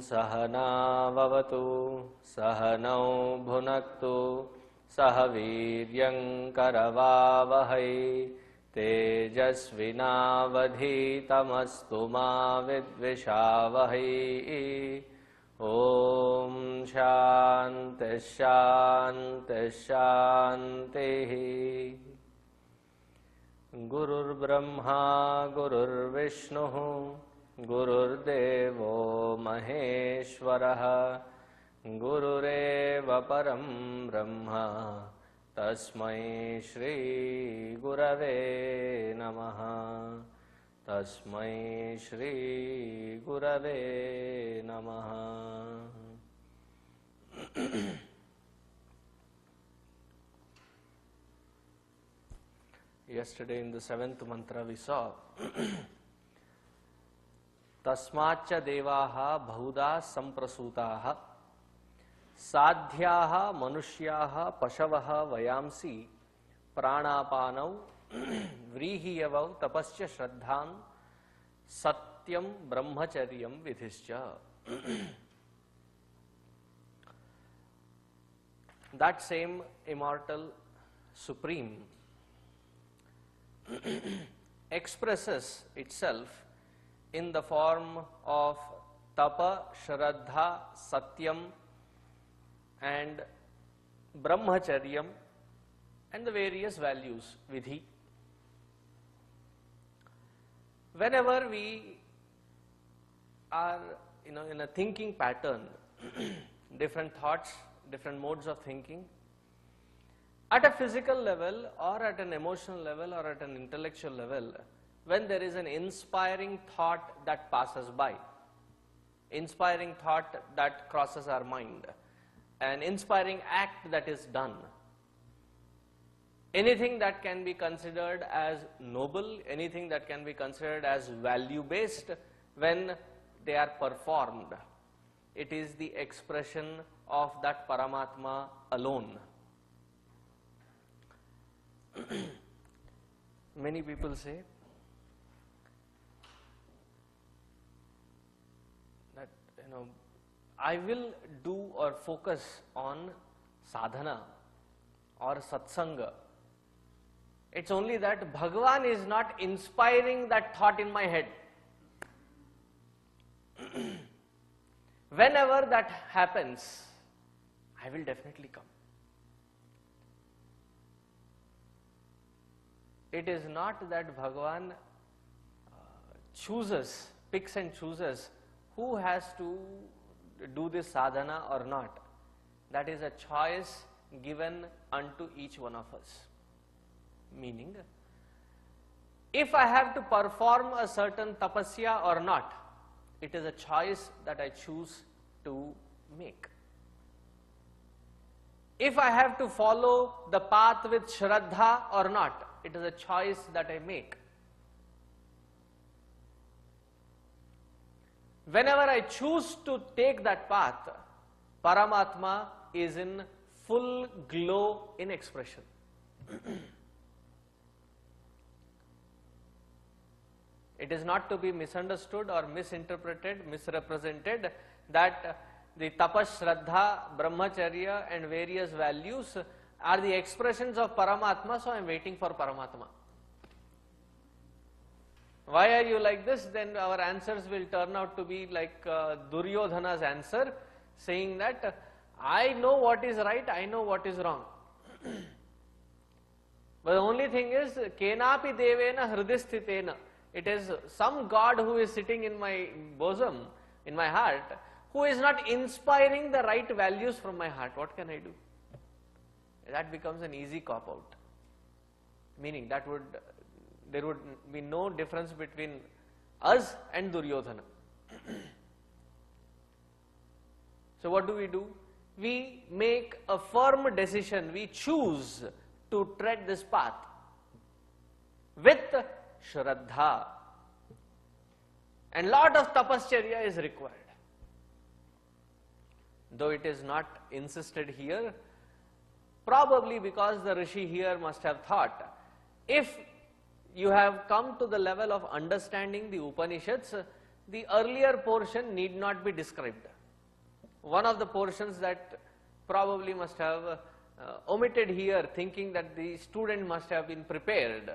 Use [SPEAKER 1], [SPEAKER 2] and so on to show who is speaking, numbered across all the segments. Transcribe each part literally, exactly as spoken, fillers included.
[SPEAKER 1] सहनाववतु सहनौ भुनक्तु सह वीर्यङ्करवावहै तेजस्विनावधीतमस्तु मा विद्विषावहै। ॐ शान्ति शान्ति शान्तिः। गुरुर्ब्रह्मा गुरुर्विष्णुः गुरुर्देवो महेश्वरः गुरुरेव परं ब्रह्म तस्मै श्री गुरवे नमः। तस्मै श्री गुरवे नमः। Yesterday in the seventh mantra we saw Tasmacha devaha bahuda samprasutaha sadhyaha manushyaha pashavaha vayamsi pranapanau vrihiyavau tapasya shraddham satyam brahmacharyam vidhischa. That same immortal supreme expresses itself in the form of tapa, shraddha, satyam and brahmacharyam and the various values, vidhi. Whenever we are, you know, in a thinking pattern, different thoughts, different modes of thinking, at a physical level or at an emotional level or at an intellectual level, when there is an inspiring thought that passes by, inspiring thought that crosses our mind, an inspiring act that is done, anything that can be considered as noble, anything that can be considered as value-based, when they are performed, it is the expression of that Paramatma alone. Many people say that, you know, I will do or focus on sadhana or satsanga. It's only that Bhagavan is not inspiring that thought in my head. Whenever that happens, I will definitely come. It is not that Bhagavan uh, chooses, picks and chooses who has to do this sadhana or not. That is a choice given unto each one of us. Meaning, if I have to perform a certain tapasya or not, it is a choice that I choose to make. If I have to follow the path with shraddha or not, it is a choice that I make. Whenever I choose to take that path, Paramatma is in full glow in expression. It is not to be misunderstood or misinterpreted, misrepresented that the tapas, shraddha, brahmacharya and various values are the expressions of Paramatma, so I am waiting for Paramatma. Why are you like this? Then our answers will turn out to be like uh, Duryodhana's answer, saying that I know what is right, I know what is wrong. But the only thing is, kenapi devena hridisthitena. It is some God who is sitting in my bosom, in my heart, who is not inspiring the right values from my heart. What can I do? That becomes an easy cop-out. Meaning that would, there would be no difference between us and Duryodhana. So what do we do? We make a firm decision, we choose to tread this path with shraddha. And lot of tapascharya is required. Though it is not insisted here, probably because the Rishi here must have thought, if you have come to the level of understanding the Upanishads, the earlier portion need not be described. one of the portions that probably must have uh, omitted here, thinking that the student must have been prepared,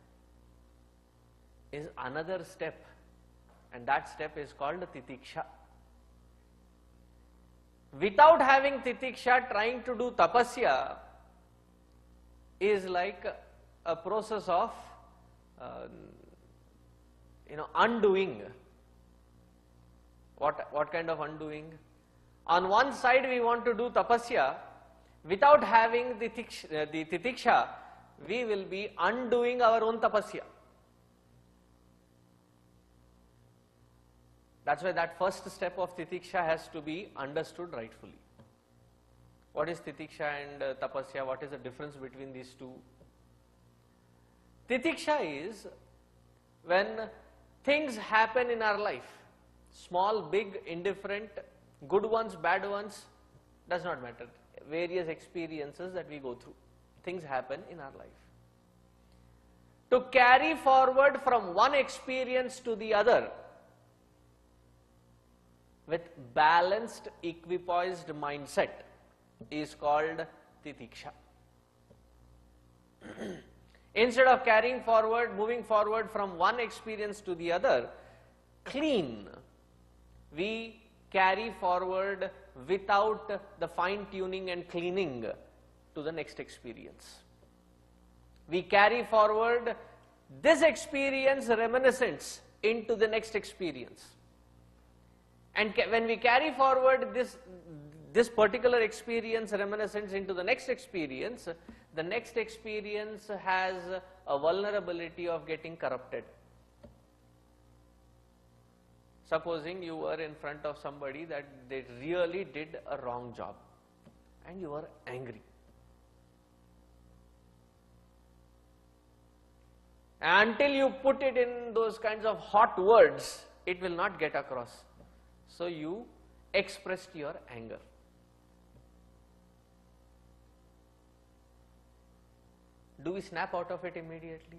[SPEAKER 1] is another step, and that step is called titiksha. Without having titiksha, trying to do tapasya is like a process of uh, you know undoing. What, what kind of undoing? On one side we want to do tapasya, without having the, tiksha, the titiksha, we will be undoing our own tapasya. That's why that first step of titiksha has to be understood rightfully. What is titiksha and uh, tapasya? What is the difference between these two? Titiksha is when things happen in our life, small, big, indifferent, good ones, bad ones, does not matter. Various experiences that we go through, things happen in our life. To carry forward from one experience to the other with balanced, equipoised mindset is called titiksha. Instead of carrying forward, moving forward from one experience to the other, clean, we carry forward without the fine tuning and cleaning to the next experience. We carry forward this experience reminiscence into the next experience. And when we carry forward this, this particular experience reminiscence into the next experience, the next experience has a vulnerability of getting corrupted. Supposing you were in front of somebody that they really did a wrong job and you were angry. And until you put it in those kinds of hot words, it will not get across. So you expressed your anger. Do we snap out of it immediately?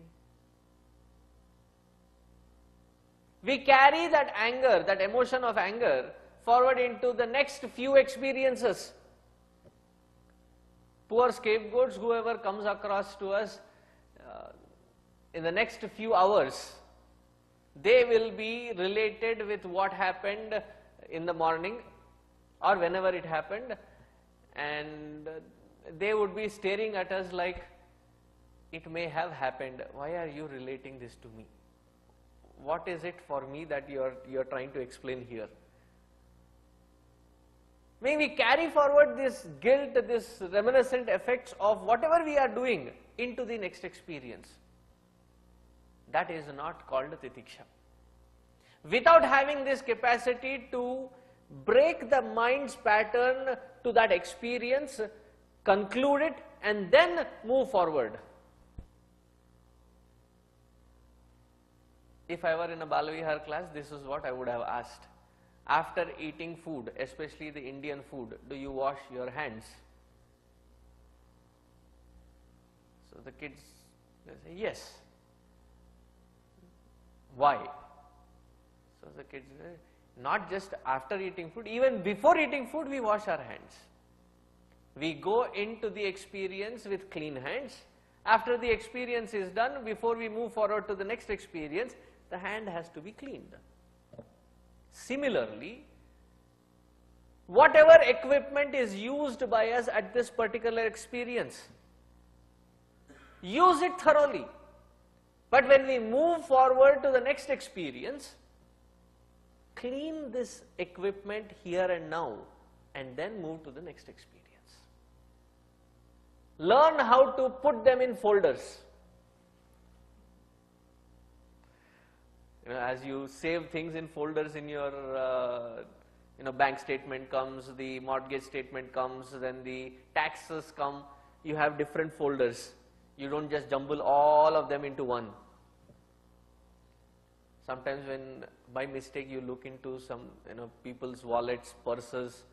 [SPEAKER 1] We carry that anger, that emotion of anger, forward into the next few experiences. Poor scapegoats, whoever comes across to us uh, in the next few hours, they will be related with what happened in the morning or whenever it happened, and they would be staring at us like, it may have happened. Why are you relating this to me? What is it for me that you are you are trying to explain here? May we carry forward this guilt, this reminiscent effects of whatever we are doing into the next experience. That is not called titiksha. Without having this capacity to break the mind's pattern to that experience, conclude it, and then move forward. If I were in a Balavihar class, this is what I would have asked. After eating food, especially the Indian food, do you wash your hands? So the kids, they say, yes. Why? So the kids say, not just after eating food, even before eating food, we wash our hands. We go into the experience with clean hands. After the experience is done, before we move forward to the next experience, the hand has to be cleaned. Similarly, whatever equipment is used by us at this particular experience, use it thoroughly. But when we move forward to the next experience, clean this equipment here and now, and then move to the next experience. Learn how to put them in folders. You know, as you save things in folders in your uh, you know, bank statement comes, the mortgage statement comes, then the taxes come, you have different folders. You don't just jumble all of them into one. Sometimes when by mistake you look into some you know people's wallets, purses,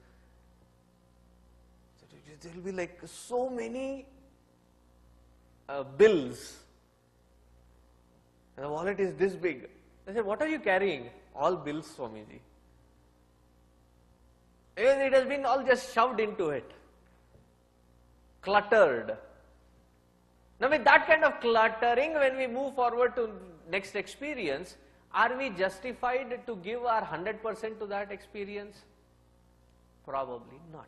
[SPEAKER 1] there will be like so many uh, bills. And the wallet is this big. I said, what are you carrying? All bills, Swamiji. It has been all just shoved into it, cluttered. Now with that kind of cluttering, when we move forward to next experience, are we justified to give our one hundred percent to that experience? Probably not.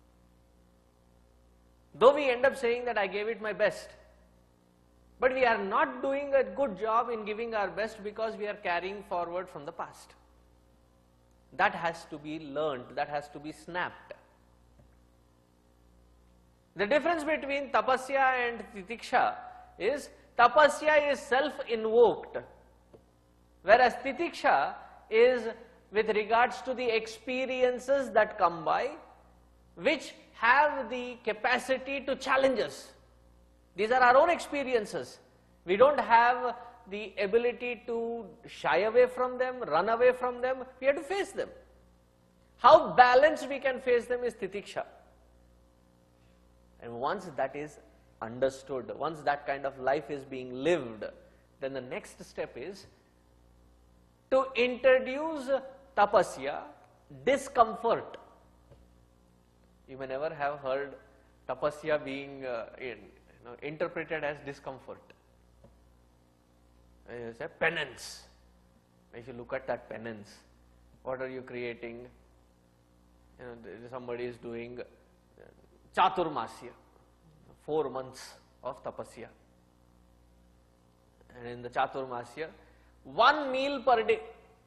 [SPEAKER 1] Though we end up saying that I gave it my best, but we are not doing a good job in giving our best because we are carrying forward from the past. That has to be learned, that has to be snapped. The difference between tapasya and titiksha is tapasya is self-invoked, whereas titiksha is with regards to the experiences that come by, which have the capacity to challenge us. These are our own experiences. We don't have the ability to shy away from them, run away from them. We have to face them. How balanced we can face them is titiksha. And once that is understood, once that kind of life is being lived, then the next step is to introduce tapasya, discomfort. You may never have heard tapasya being uh, in, you know, interpreted as discomfort. It's a penance. If you look at that penance, what are you creating? You know, somebody is doing chaturmasya, four months of tapasya. And in the chaturmasya, one meal per day.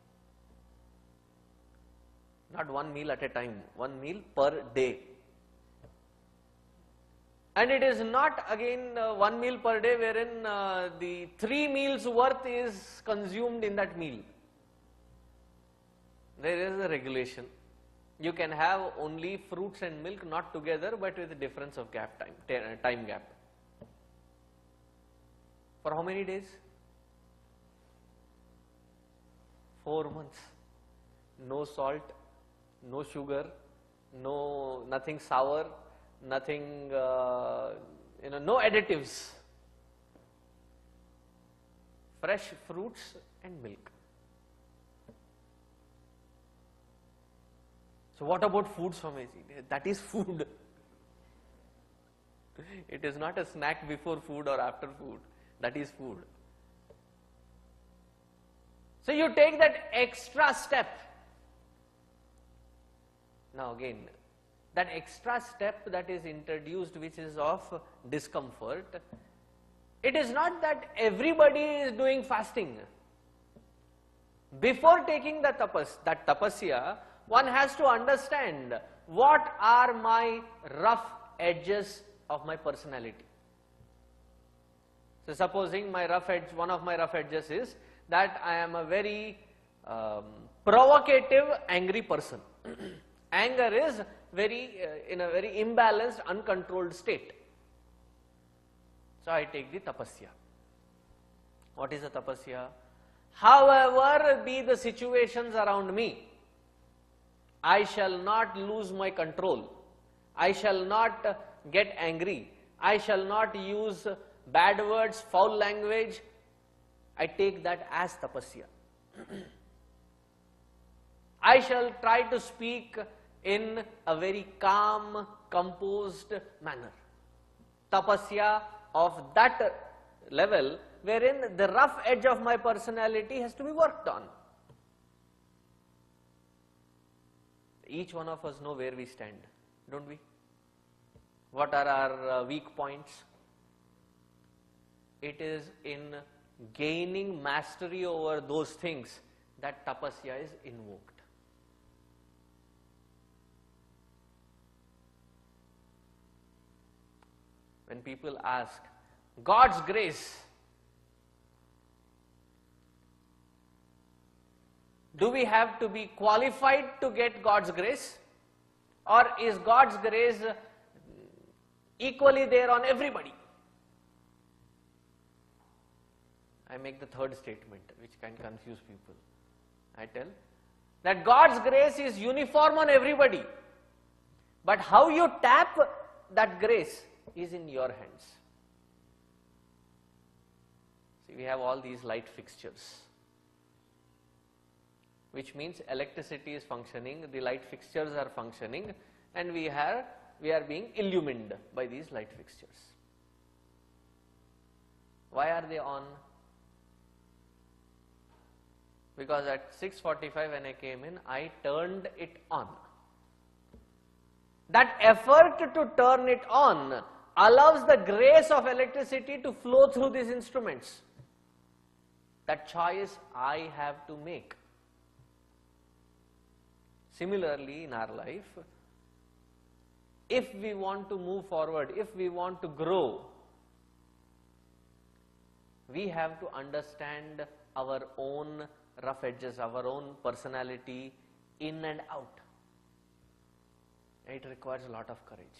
[SPEAKER 1] Not one meal at a time, one meal per day. And it is not again uh, one meal per day wherein uh, the three meals worth is consumed in that meal. There is a regulation. You can have only fruits and milk, not together, but with a difference of gap time, time gap. For how many days? Four months. No salt, no sugar, no nothing sour, nothing, uh, you know, no additives. Fresh fruits and milk. So what about food, Swamiji? That is food. It is not a snack before food or after food. That is food. So you take that extra step. Now again, that extra step that is introduced, which is of discomfort, it is not that everybody is doing fasting. Before taking the tapas, that tapasya, one has to understand what are my rough edges of my personality. So supposing my rough edge, one of my rough edges is that I am a very um, provocative, angry person. Anger is very uh, in a very imbalanced, uncontrolled state. So I take the tapasya. What is the tapasya? However be the situations around me, I shall not lose my control. I shall not uh, get angry. I shall not use uh, bad words, foul language. I take that as tapasya. I shall try to speak in a very calm, composed manner. Tapasya of that level wherein the rough edge of my personality has to be worked on. Each one of us know where we stand, don't we? What are our uh, weak points? It is in gaining mastery over those things that tapasya is invoked. When people ask, God's grace, do we have to be qualified to get God's grace? Or is God's grace equally there on everybody? I make the third statement, which can confuse people. I tell that God's grace is uniform on everybody, but how you tap that grace is in your hands. See, we have all these light fixtures. which means electricity is functioning, the light fixtures are functioning, and we are, we are being illumined by these light fixtures. Why are they on? Because at six forty-five when I came in, I turned it on. That effort to turn it on allows the grace of electricity to flow through these instruments. That choice I have to make. Similarly, in our life, if we want to move forward, if we want to grow, we have to understand our own rough edges, our own personality in and out. It requires a lot of courage.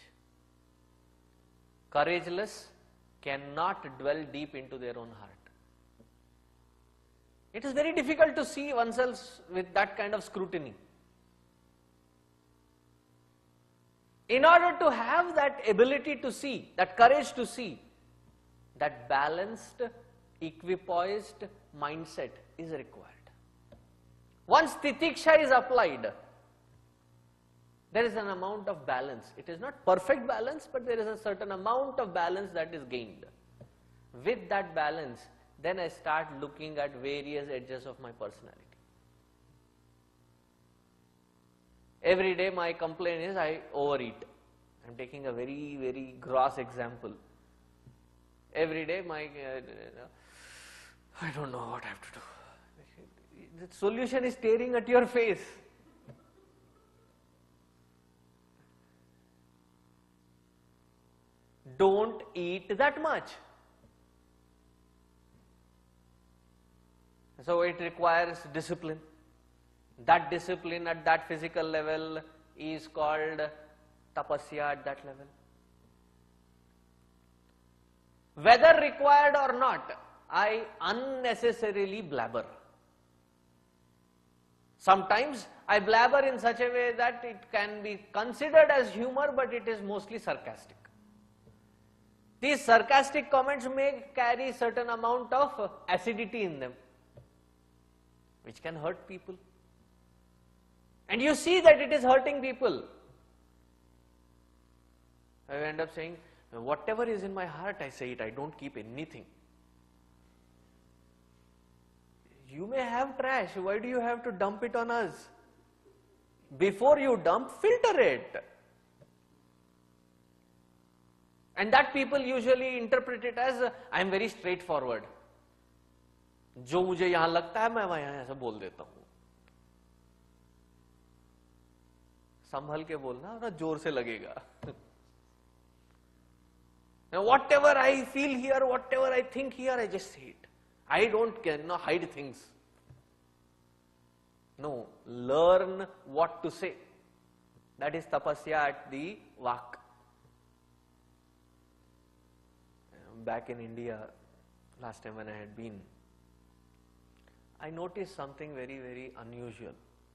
[SPEAKER 1] Courageless cannot dwell deep into their own heart. It is very difficult to see oneself with that kind of scrutiny. In order to have that ability to see, that courage to see, that balanced, equipoised mindset is required. Once titiksha is applied, there is an amount of balance. It is not perfect balance, but there is a certain amount of balance that is gained. With that balance, then I start looking at various edges of my personality. Every day my complaint is I overeat. I am taking a very, very gross example. Every day my, uh, I don't know what I have to do. The solution is staring at your face. Don't eat that much. So it requires discipline. That discipline at that physical level is called tapasya at that level. Whether required or not, I unnecessarily blabber. Sometimes I blabber in such a way that it can be considered as humor, but it is mostly sarcastic. These sarcastic comments may carry certain amount of acidity in them, which can hurt people. And you see that it is hurting people. I end up saying, whatever is in my heart, I say it, I don't keep anything. You may have trash, why do you have to dump it on us? Before you dump, filter it. And that people usually interpret it as, I am very straightforward. जो मुझे यहाँ लगता है मैं वहाँ ऐसा बोल देता हूँ. संभल के बोलना और जोर से लगेगा. Now whatever I feel here, whatever I think here, I just say it. I don't care, no, hide things. No, learn what to say. That is tapasya at the vak. Back in India, last time when I had been, I noticed something very, very unusual.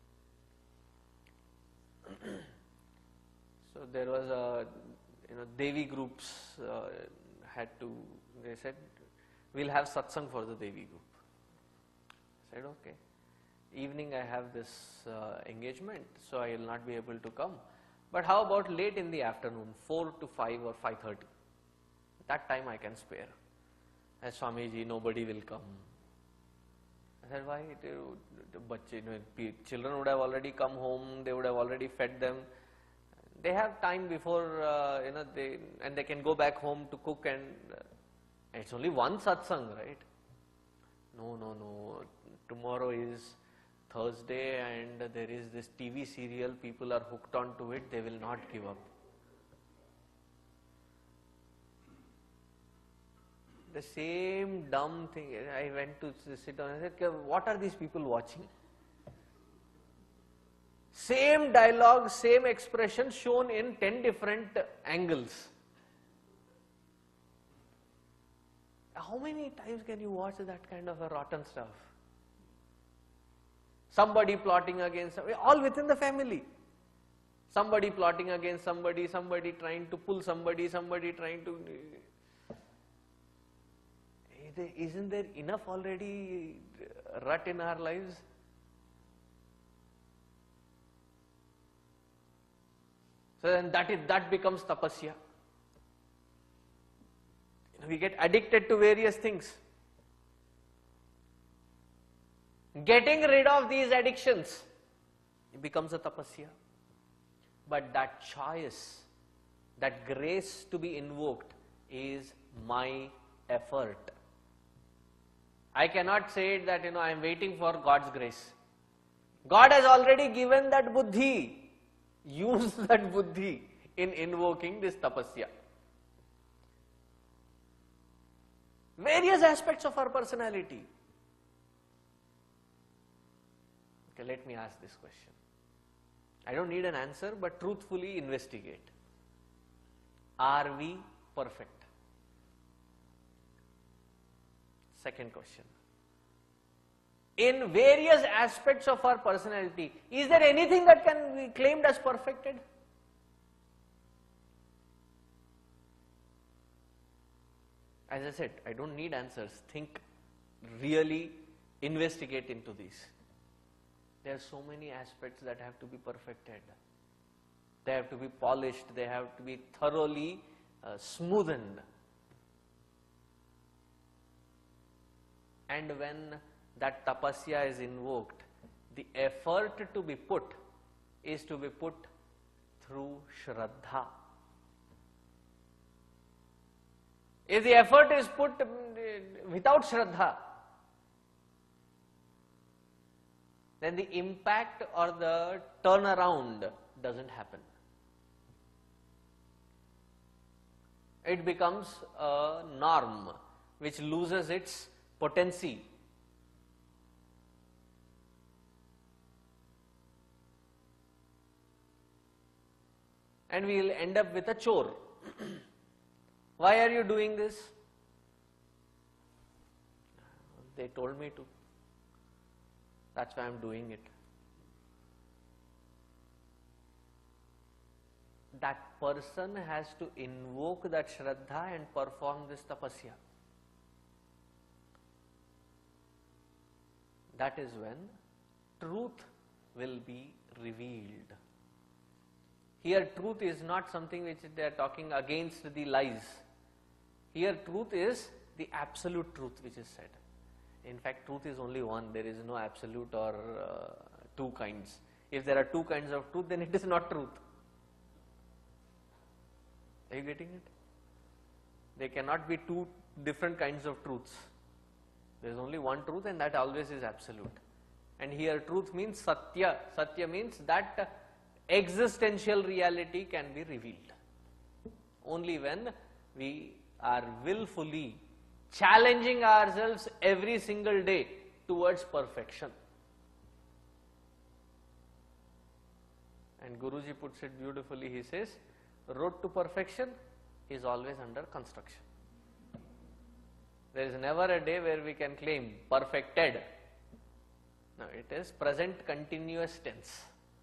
[SPEAKER 1] So there was a, you know, Devi groups uh, had to, they said, we'll have satsang for the Devi group. I said, okay. Evening I have this uh, engagement, so I will not be able to come. But how about late in the afternoon, four to five or five thirty? That time I can spare. As Swamiji, nobody will come. I said, why? Children would have already come home, they would have already fed them. They have time before, uh, you know, they, and they can go back home to cook, and uh, it's only one satsang, right? No, no, no. Tomorrow is Thursday and there is this T V serial, people are hooked onto it, they will not give up. The same dumb thing, I went to sit down and said, what are these people watching? Same dialogue, same expression shown in ten different angles. How many times can you watch that kind of a rotten stuff? Somebody plotting against somebody, all within the family. Somebody plotting against somebody, somebody trying to pull somebody, somebody trying to... Isn't there enough already rut in our lives? So then that is, that becomes tapasya. We get addicted to various things. Getting rid of these addictions, it becomes a tapasya. But that choice, that grace to be invoked is my effort. I cannot say that, you know, I am waiting for God's grace. God has already given that buddhi. Use that buddhi in invoking this tapasya. Various aspects of our personality. Okay, let me ask this question. I don't need an answer, but truthfully investigate. Are we perfect? Second question. In various aspects of our personality, is there anything that can be claimed as perfected? As I said, I don't need answers. Think, really investigate into these. There are so many aspects that have to be perfected. They have to be polished. They have to be thoroughly uh, smoothened. And when that tapasya is invoked, the effort to be put is to be put through Shraddha. If the effort is put without Shraddha, then the impact or the turnaround doesn't happen. It becomes a norm which loses its potency. And we will end up with a chore. Why are you doing this? They told me to. That's why I'm doing it. That person has to invoke that Shraddha and perform this tapasya. That is when truth will be revealed. Here truth is not something which they are talking against the lies. Here truth is the absolute truth which is said. In fact, truth is only one. There is no absolute or uh, two kinds. If there are two kinds of truth, then it is not truth. Are you getting it? There cannot be two different kinds of truths. There is only one truth, and that always is absolute. And here truth means satya. Satya means that existential reality can be revealed. Only when we are willfully challenging ourselves every single day towards perfection. And Guruji puts it beautifully. He says, road to perfection is always under construction. There is never a day where we can claim perfected. No, it is present continuous tense.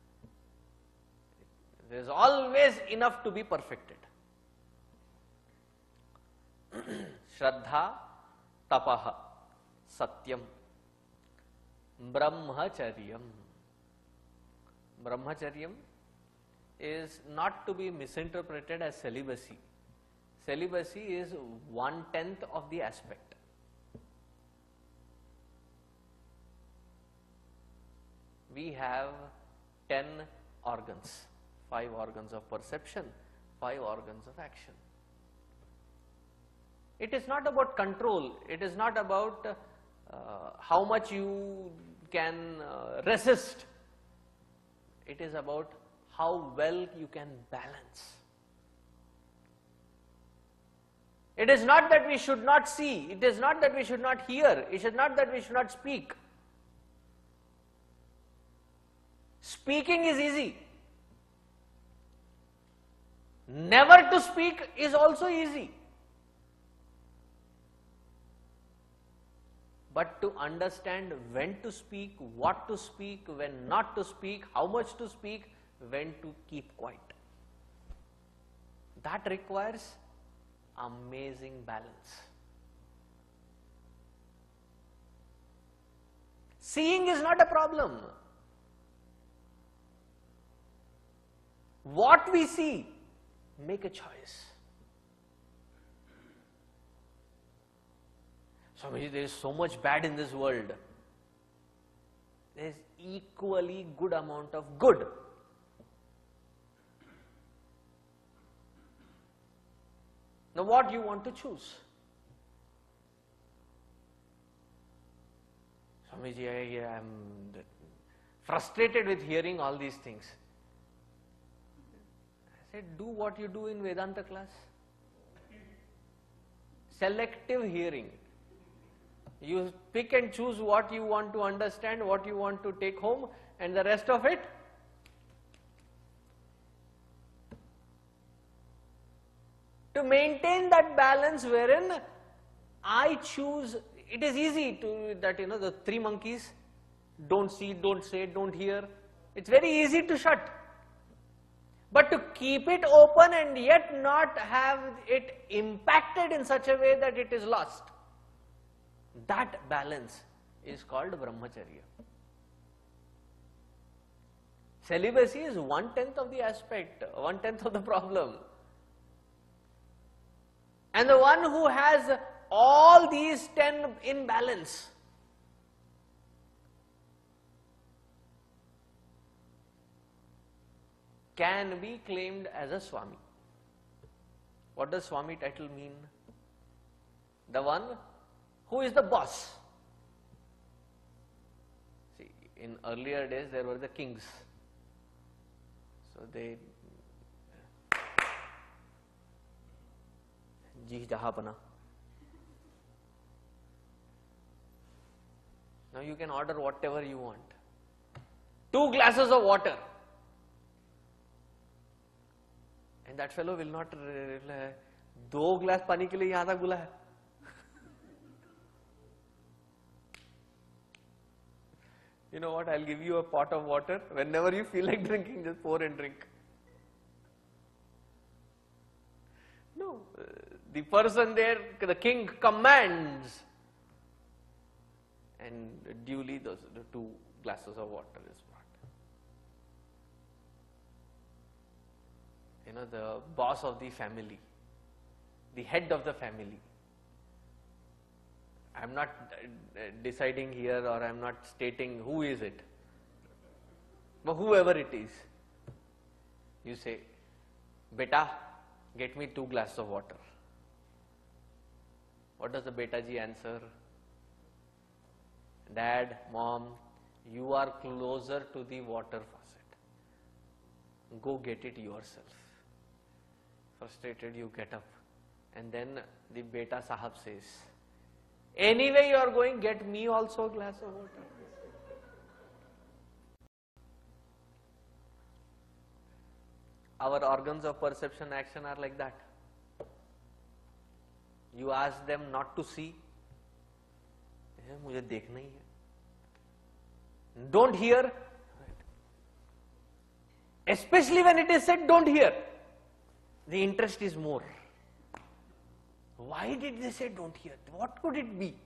[SPEAKER 1] There is always enough to be perfected. Shraddha, tapaha, satyam, brahmacharyam. Brahmacharyam is not to be misinterpreted as celibacy. Celibacy is one-tenth of the aspect. We have ten organs, five organs of perception, five organs of action. It is not about control. It is not about uh, how much you can uh, resist. It is about how well you can balance. It is not that we should not see. It is not that we should not hear. It is not that we should not speak. Speaking is easy. Never to speak is also easy. But to understand when to speak, what to speak, when not to speak, how much to speak, when to keep quiet. That requires amazing balance. Seeing is not a problem. what we see, make a choice. Swamiji, there is so much bad in this world. There is equally good amount of good. Now what you want to choose? Swamiji, I am frustrated with hearing all these things. I said, do what you do in Vedanta class. Selective hearing. You pick and choose what you want to understand, what you want to take home, and the rest of it, to maintain that balance wherein I choose. It is easy to that, you know, the three monkeys, don't see, don't say, don't hear. It's very easy to shut. But to keep it open and yet not have it impacted in such a way that it is lost, that balance is called brahmacharya. Celibacy is one-tenth of the aspect, one-tenth of the problem. And the one who has all these ten in balance, can be claimed as a Swami. What does Swami title mean? The one who is the boss. See, in earlier days there were the kings. So they, Ji Jahapana. Now you can order whatever you want. Two glasses of water. And that fellow will not reply, दो glass पानी के लिए यहाँ तक बुला है. You know what, I'll give you a pot of water. Whenever you feel like drinking, just pour and drink. No, uh, the person there, the king commands, and duly those the two glasses of water is brought. You know, the boss of the family, the head of the family. I am not uh, deciding here, or I am not stating who is it, but whoever it is, you say, beta, get me two glasses of water. What does the beta ji answer? Dad, mom, you are closer to the water faucet. Go get it yourself. Frustrated, you get up, and then the beta sahab says, anyway you are going, get me also a glass of water. Our organs of perception action are like that. You ask them not to see, मुझे देखना ही है. Don't hear, especially when it is said don't hear, the interest is more. Why did they say don't hear? What could it be?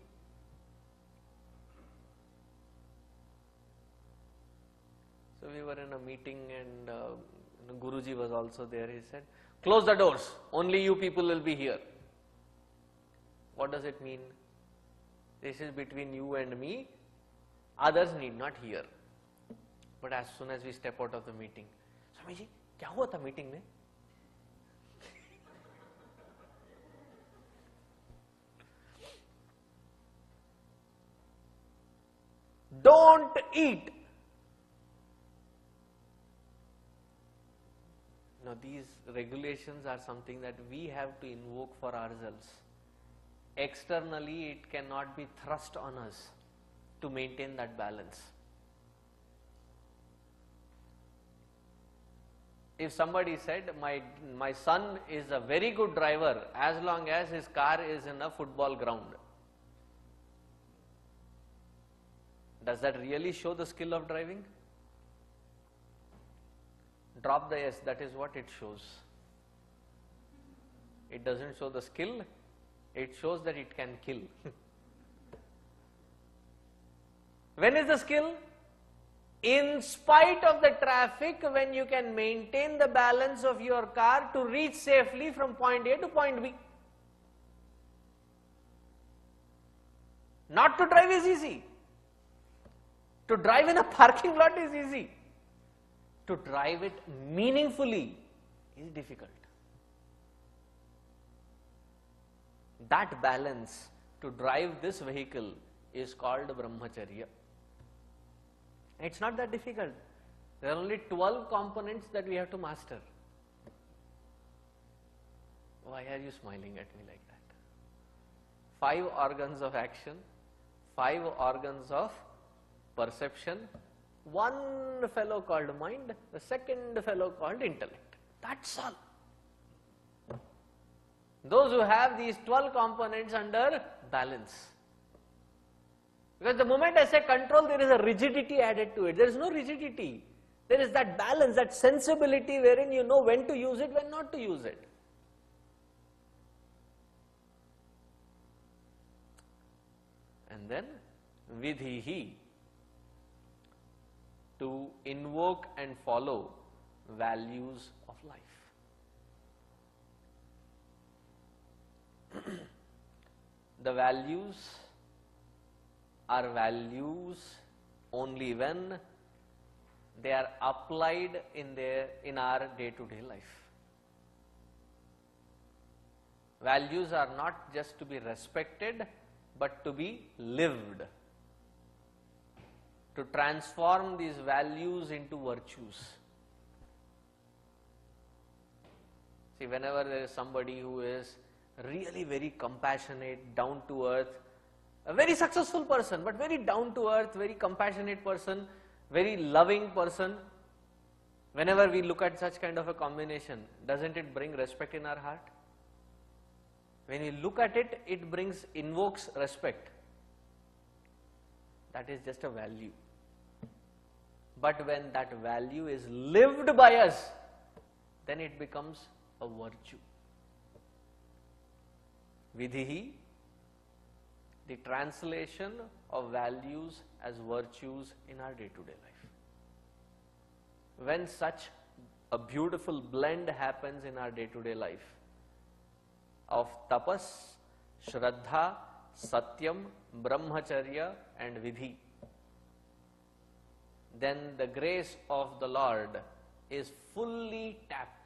[SPEAKER 1] So we were in a meeting, and uh, Guruji was also there. He said, close the doors, only you people will be here. What does it mean? This is between you and me, others need not hear. But as soon as we step out of the meeting, Swamiji, क्या हुआ था meeting में? Don't eat. Now these regulations are something that we have to invoke for ourselves. Externally it cannot be thrust on us to maintain that balance. If somebody said, my, my son is a very good driver as long as his car is in a football ground, does that really show the skill of driving? Drop the S, that is what it shows. It doesn't show the skill, it shows that it can kill. When is the skill? in spite of the traffic, when you can maintain the balance of your car to reach safely from point A to point B. Not to drive is easy. To drive in a parking lot is easy. To drive it meaningfully is difficult. That balance to drive this vehicle is called brahmacharya. It's not that difficult. There are only twelve components that we have to master. Why are you smiling at me like that? Five organs of action, five organs of perception, one fellow called mind, the second fellow called intellect. That's all. Those who have these twelve components under balance. Because the moment I say control, there is a rigidity added to it. There is no rigidity. There is that balance, that sensibility wherein you know when to use it, when not to use it. And then vidhihi, to invoke and follow values of life. The values are values only when they are applied in their in our day-to-day life. Values are not just to be respected, but to be lived. To transform these values into virtues. See, whenever there is somebody who is really very compassionate, down to earth, a very successful person, but very down to earth, very compassionate person, very loving person, whenever we look at such kind of a combination, doesn't it bring respect in our heart? When we look at it, it brings, invokes respect. That is just a value. But when that value is lived by us, then it becomes a virtue. Vidhihi, the translation of values as virtues in our day-to-day life. When such a beautiful blend happens in our day-to-day life of tapas, shraddha, satyam, brahmacharya and vidhi, then the grace of the Lord is fully tapped.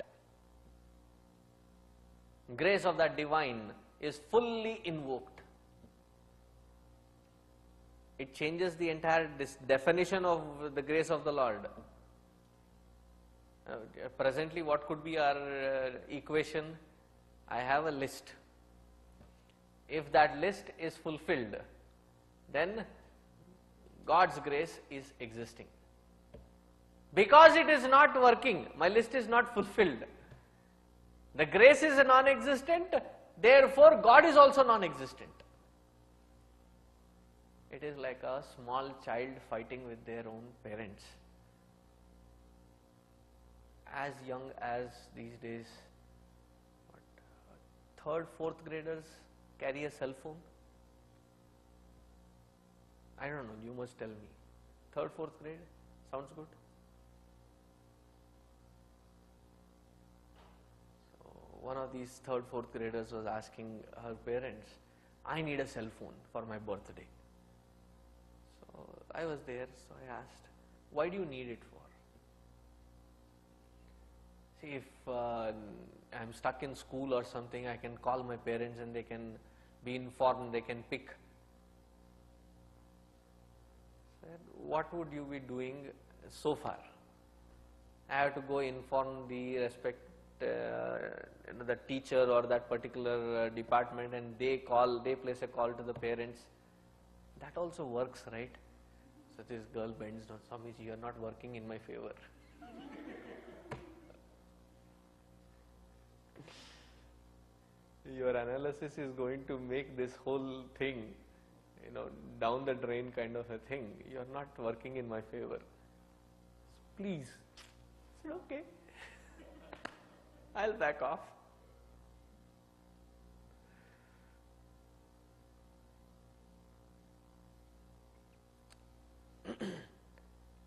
[SPEAKER 1] Grace of that divine is fully invoked. It changes the entire this definition of the grace of the Lord. Uh, presently, what could be our uh, equation? I have a list. If that list is fulfilled, then God's grace is existing. Because it is not working, my list is not fulfilled. The grace is non-existent, therefore God is also non-existent. It is like a small child fighting with their own parents. As young as these days, what, third, fourth graders carry a cell phone. I don't know, you must tell me. Third, fourth grade, sounds good? So one of these third, fourth graders was asking her parents, I need a cell phone for my birthday. So I was there, so I asked, why do you need it for? See, if uh, I'm stuck in school or something, I can call my parents and they can be informed, they can pick. What would you be doing so far? I have to go inform the respect uh, you know, the teacher or that particular uh, department, and they call, they place a call to the parents. That also works, right? So this girl bends down, Swamiji, you are not working in my favor. Your analysis is going to make this whole thing, you know, down the drain kind of a thing. You are not working in my favor. Please. I said, okay. I'll back off.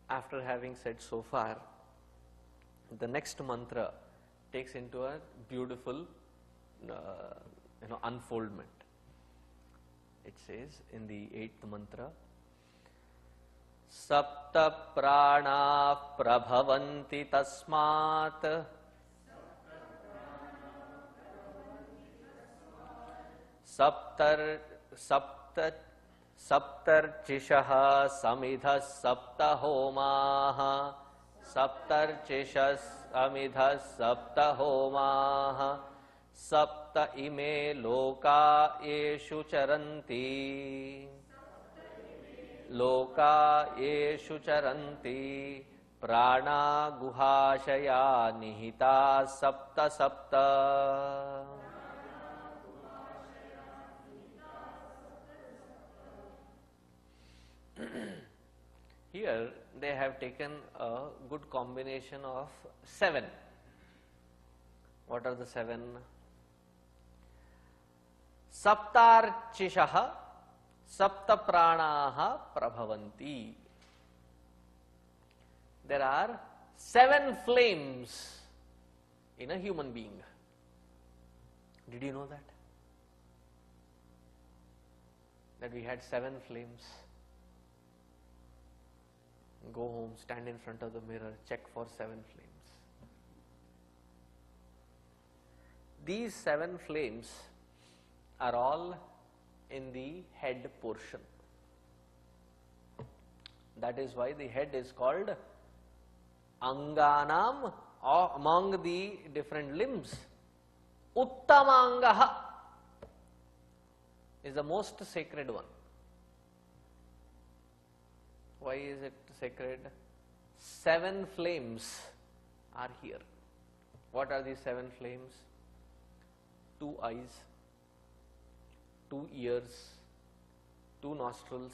[SPEAKER 1] after having said so far, the next mantra takes into a beautiful uh, you know, unfoldment. It says in the eighth mantra, Sapta prana prabhavanti tasmat Saptar Sapta Saptarchishaha samidhas sapta homaha Saptarchishas samidhas sapta homaha Sapta ime loka yeshu charanti Loka yeshu charanti Prana guhashaya nihita sapta sapta. Here they have taken a good combination of seven. What are the seven? Saptarchishaha sapta pranaha prabhavanti. There are seven flames in a human being. Did you know that? That we had seven flames. Go home, stand in front of the mirror, check for seven flames. These seven flames are all in the head portion. That is why the head is called Anganam, or among the different limbs. Uttamangaha is the most sacred one. Why is it sacred? Seven flames are here. What are these seven flames? Two eyes, two ears, two nostrils,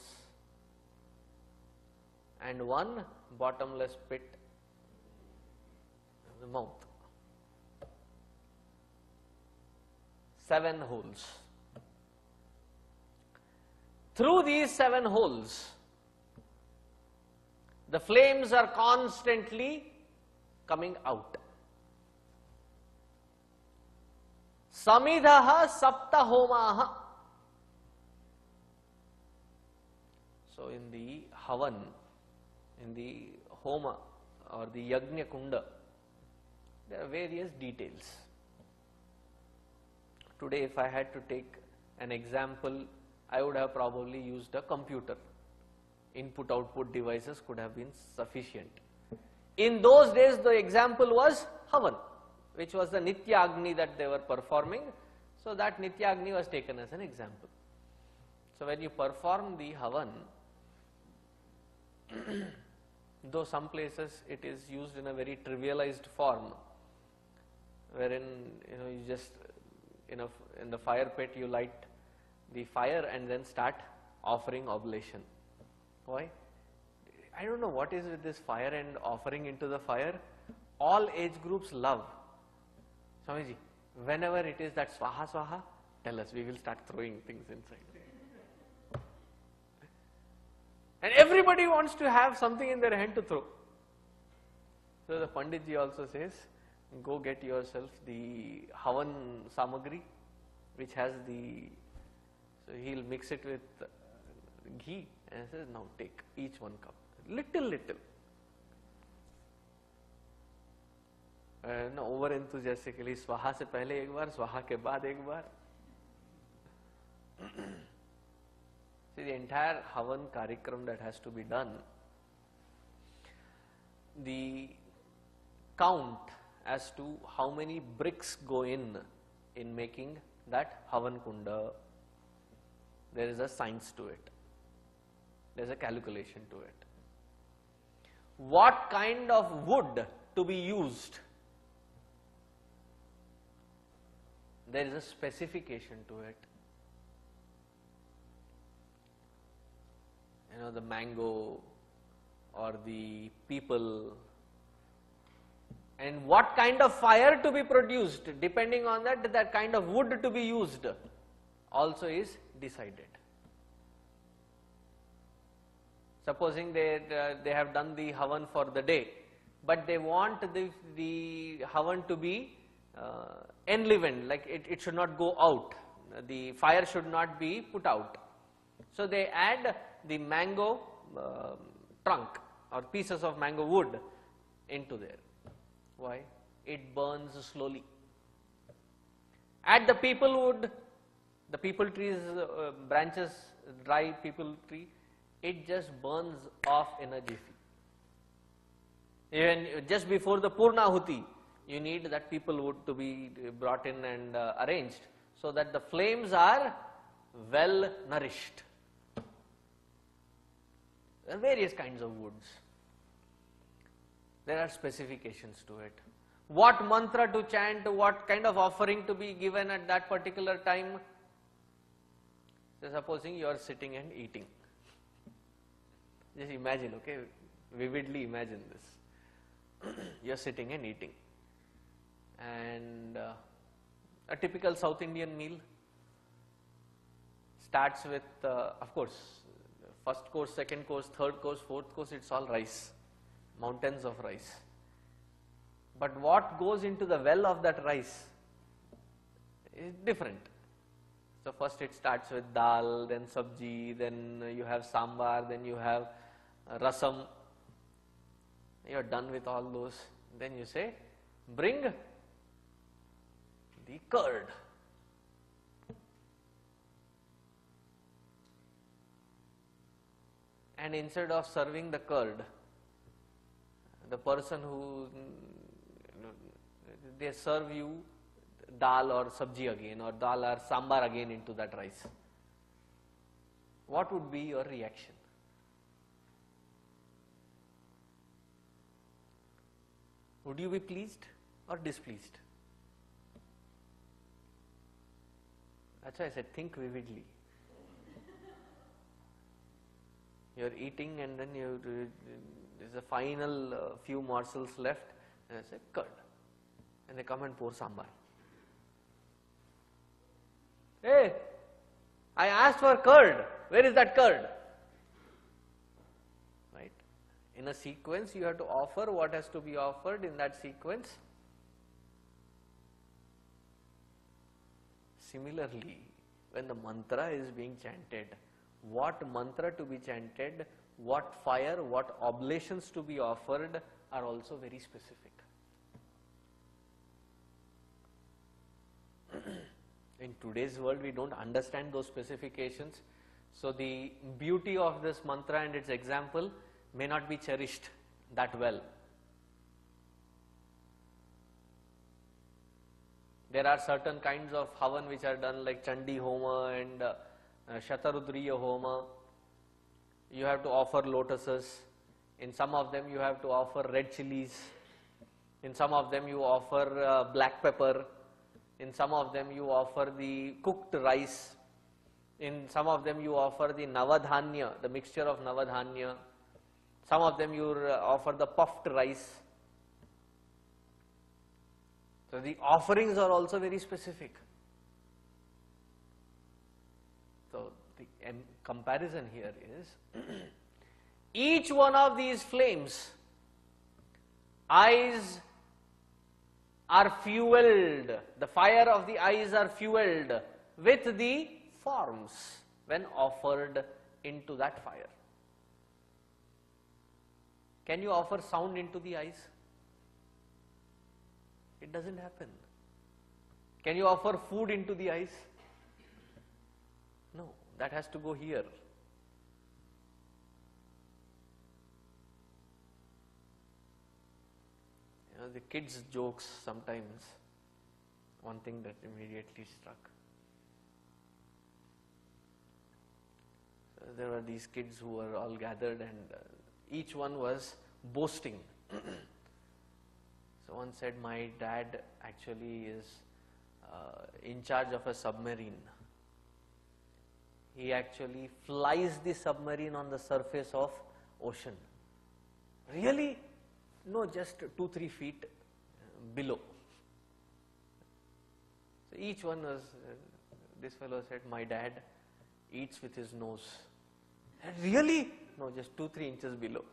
[SPEAKER 1] and one bottomless pit, the mouth. Seven holes. Through these seven holes, the flames are constantly coming out. Samidhaha sapta homaha. So in the Havan, in the Homa or the Yajna Kunda, there are various details. Today if I had to take an example, I would have probably used a computer. Input-output devices could have been sufficient. In those days, the example was Havan, which was the Nitya Agni that they were performing. So that Nitya Agni was taken as an example. So when you perform the Havan, though some places it is used in a very trivialized form, wherein you know you just in a, in the fire pit you light the fire and then start offering oblation. Why? I don't know what is with this fire and offering into the fire. All age groups love. Swamiji, whenever it is that swaha swaha, tell us, we will start throwing things inside. And everybody wants to have something in their hand to throw. So the Panditji also says, go get yourself the Havan Samagri, which has the, so he'll mix it with ghee. And says, now take each one cup, little little. No, over enthusiastically, swaha se pehle ek baar, swaha ke baad ek baar. See, the entire Havan Karikram that has to be done, the count as to how many bricks go in, in making that Havan Kunda, there is a science to it. There is a calculation to it. What kind of wood to be used? There is a specification to it. You know, the mango or the people. And what kind of fire to be produced, depending on that, that kind of wood to be used also is decided. Supposing they, uh, they have done the havan for the day, but they want the, the havan to be uh, enlivened, like it, it should not go out, the fire should not be put out. So they add the mango uh, trunk or pieces of mango wood into there. Why? It burns slowly. Add the people wood, the people tree's uh, branches, dry people tree, it just burns off in a jiffy. Even just before the Purnahuti, you need that people wood to be brought in and uh, arranged so that the flames are well nourished. There are various kinds of woods. There are specifications to it. What mantra to chant, what kind of offering to be given at that particular time. So supposing you are sitting and eating. Just imagine, okay, vividly imagine this. You are sitting and eating. And uh, a typical South Indian meal starts with, uh, of course, first course, second course, third course, fourth course, it's all rice, mountains of rice. But what goes into the well of that rice is different. So first it starts with dal, then sabji, then you have sambar, then you have uh, rasam. You are done with all those. Then you say, bring the curd. And instead of serving the curd, the person who, they serve you dal or sabji again, or dal or sambar again into that rice. What would be your reaction? Would you be pleased or displeased? That's why I said think vividly. You are eating and then you, there's a final uh, few morsels left and I say curd, and they come and pour sambar. Hey, I asked for curd, where is that curd? Right? In a sequence you have to offer what has to be offered in that sequence. Similarly, when the mantra is being chanted, what mantra to be chanted, what fire, what oblations to be offered are also very specific. In today's world, we don't understand those specifications. So the beauty of this mantra and its example may not be cherished that well. There are certain kinds of havan which are done like Chandi Homa and uh, uh, Shatarudriya Homa. You have to offer lotuses. In some of them you have to offer red chilies. In some of them you offer uh, black pepper. In some of them you offer the cooked rice. In some of them you offer the navadhanya, the mixture of navadhanya. Some of them you uh, offer the puffed rice. So the offerings are also very specific. So the um, comparison here is each one of these flames, eyes are fueled, the fire of the eyes are fueled with the forms when offered into that fire. Can you offer sound into the eyes? It doesn't happen. Can you offer food into the eyes? No, that has to go here. You know, the kids' jokes sometimes, one thing that immediately struck. So there were these kids who were all gathered and uh, each one was boasting. So one said, my dad actually is uh, in charge of a submarine. He actually flies the submarine on the surface of ocean. Really? No, just two, three feet below. So each one was, uh, this fellow said, my dad eats with his nose. And really? No, just two, three inches below.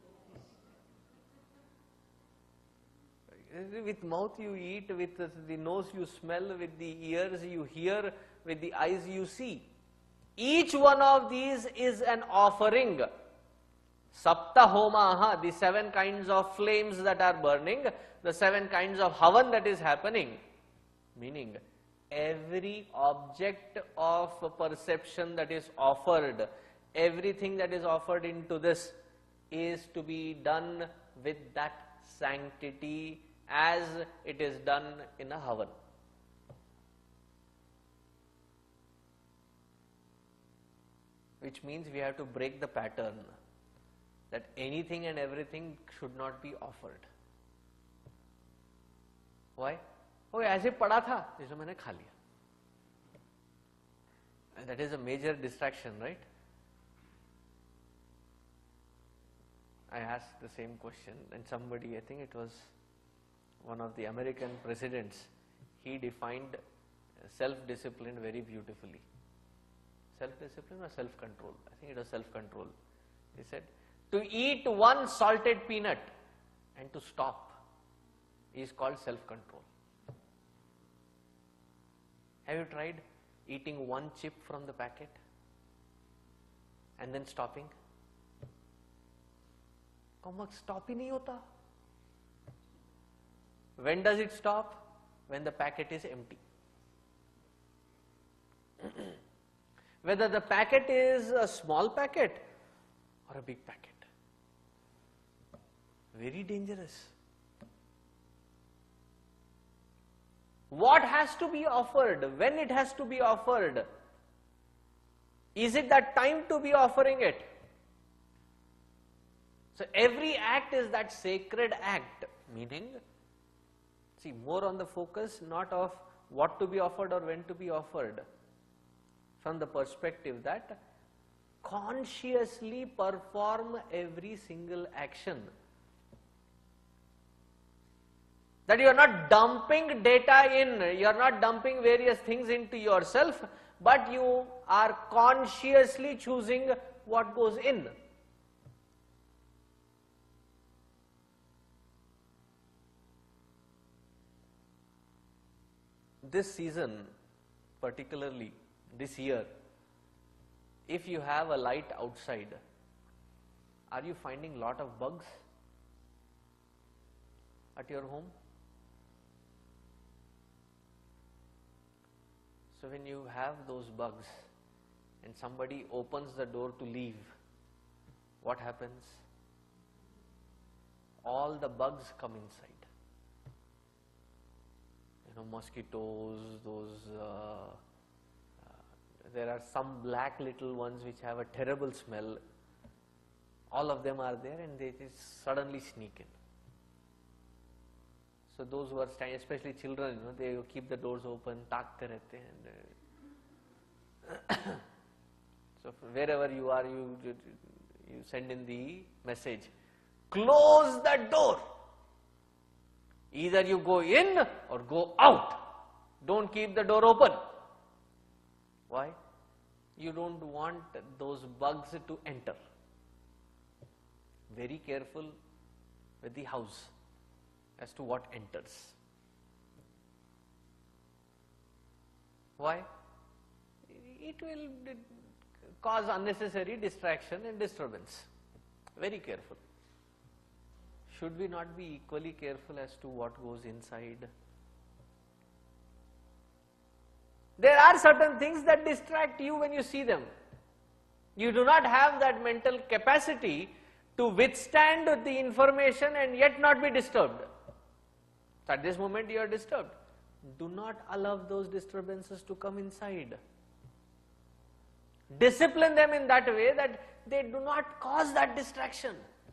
[SPEAKER 1] With mouth you eat, with the nose you smell, with the ears you hear, with the eyes you see. Each one of these is an offering. Sapta homaha, the seven kinds of flames that are burning, the seven kinds of havan that is happening. Meaning, every object of perception that is offered, everything that is offered into this is to be done with that sanctity as it is done in a havan. Which means we have to break the pattern that anything and everything should not be offered. Why? Oh, ऐसे पड़ा था, जिसे मैंने खा लिया. And that is a major distraction, right? I asked the same question, and somebody, I think it was one of the American presidents, he defined self-discipline very beautifully. Self-discipline or self-control? I think it was self-control. He said, to eat one salted peanut and to stop is called self-control. Have you tried eating one chip from the packet and then stopping? Come stop ही नहीं होता. When does it stop? When the packet is empty. Whether the packet is a small packet or a big packet. Very dangerous. What has to be offered? When it has to be offered? Is it that time to be offering it? So every act is that sacred act, meaning, see, more on the focus not of what to be offered or when to be offered, from the perspective that consciously perform every single action. That you are not dumping data in, you are not dumping various things into yourself, but you are consciously choosing what goes in. This season, particularly this year, if you have a light outside, are you finding lot of bugs at your home? So when you have those bugs and somebody opens the door to leave, what happens? All the bugs come inside. You know, mosquitoes, those, uh, uh, there are some black little ones which have a terrible smell. All of them are there and they just suddenly sneak in. So those who are staying, especially children, you know, they keep the doors open, taakte rehte and uh, so wherever you are, you, you you send in the message, close the door. Either you go in or go out. Don't keep the door open. Why? You don't want those bugs to enter. Very careful with the house as to what enters. Why? It will cause unnecessary distraction and disturbance. Very careful. Should we not be equally careful as to what goes inside? There are certain things that distract you when you see them. You do not have that mental capacity to withstand the information and yet not be disturbed. So at this moment you are disturbed. Do not allow those disturbances to come inside. Discipline them in that way that they do not cause that distraction.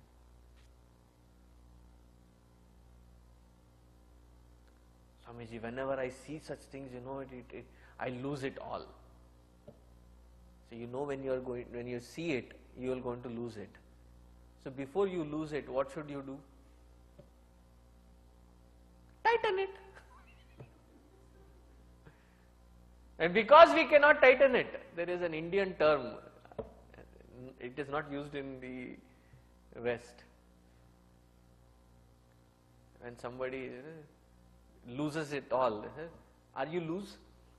[SPEAKER 1] Swamiji, whenever I see such things, you know, it, it, it, I lose it all. So you know when you are going, when you see it, you are going to lose it. So before you lose it, what should you do? Tighten it. And because we cannot tighten it, there is an Indian term, It is not used in the West. When somebody uh, loses it all, uh, are you loose?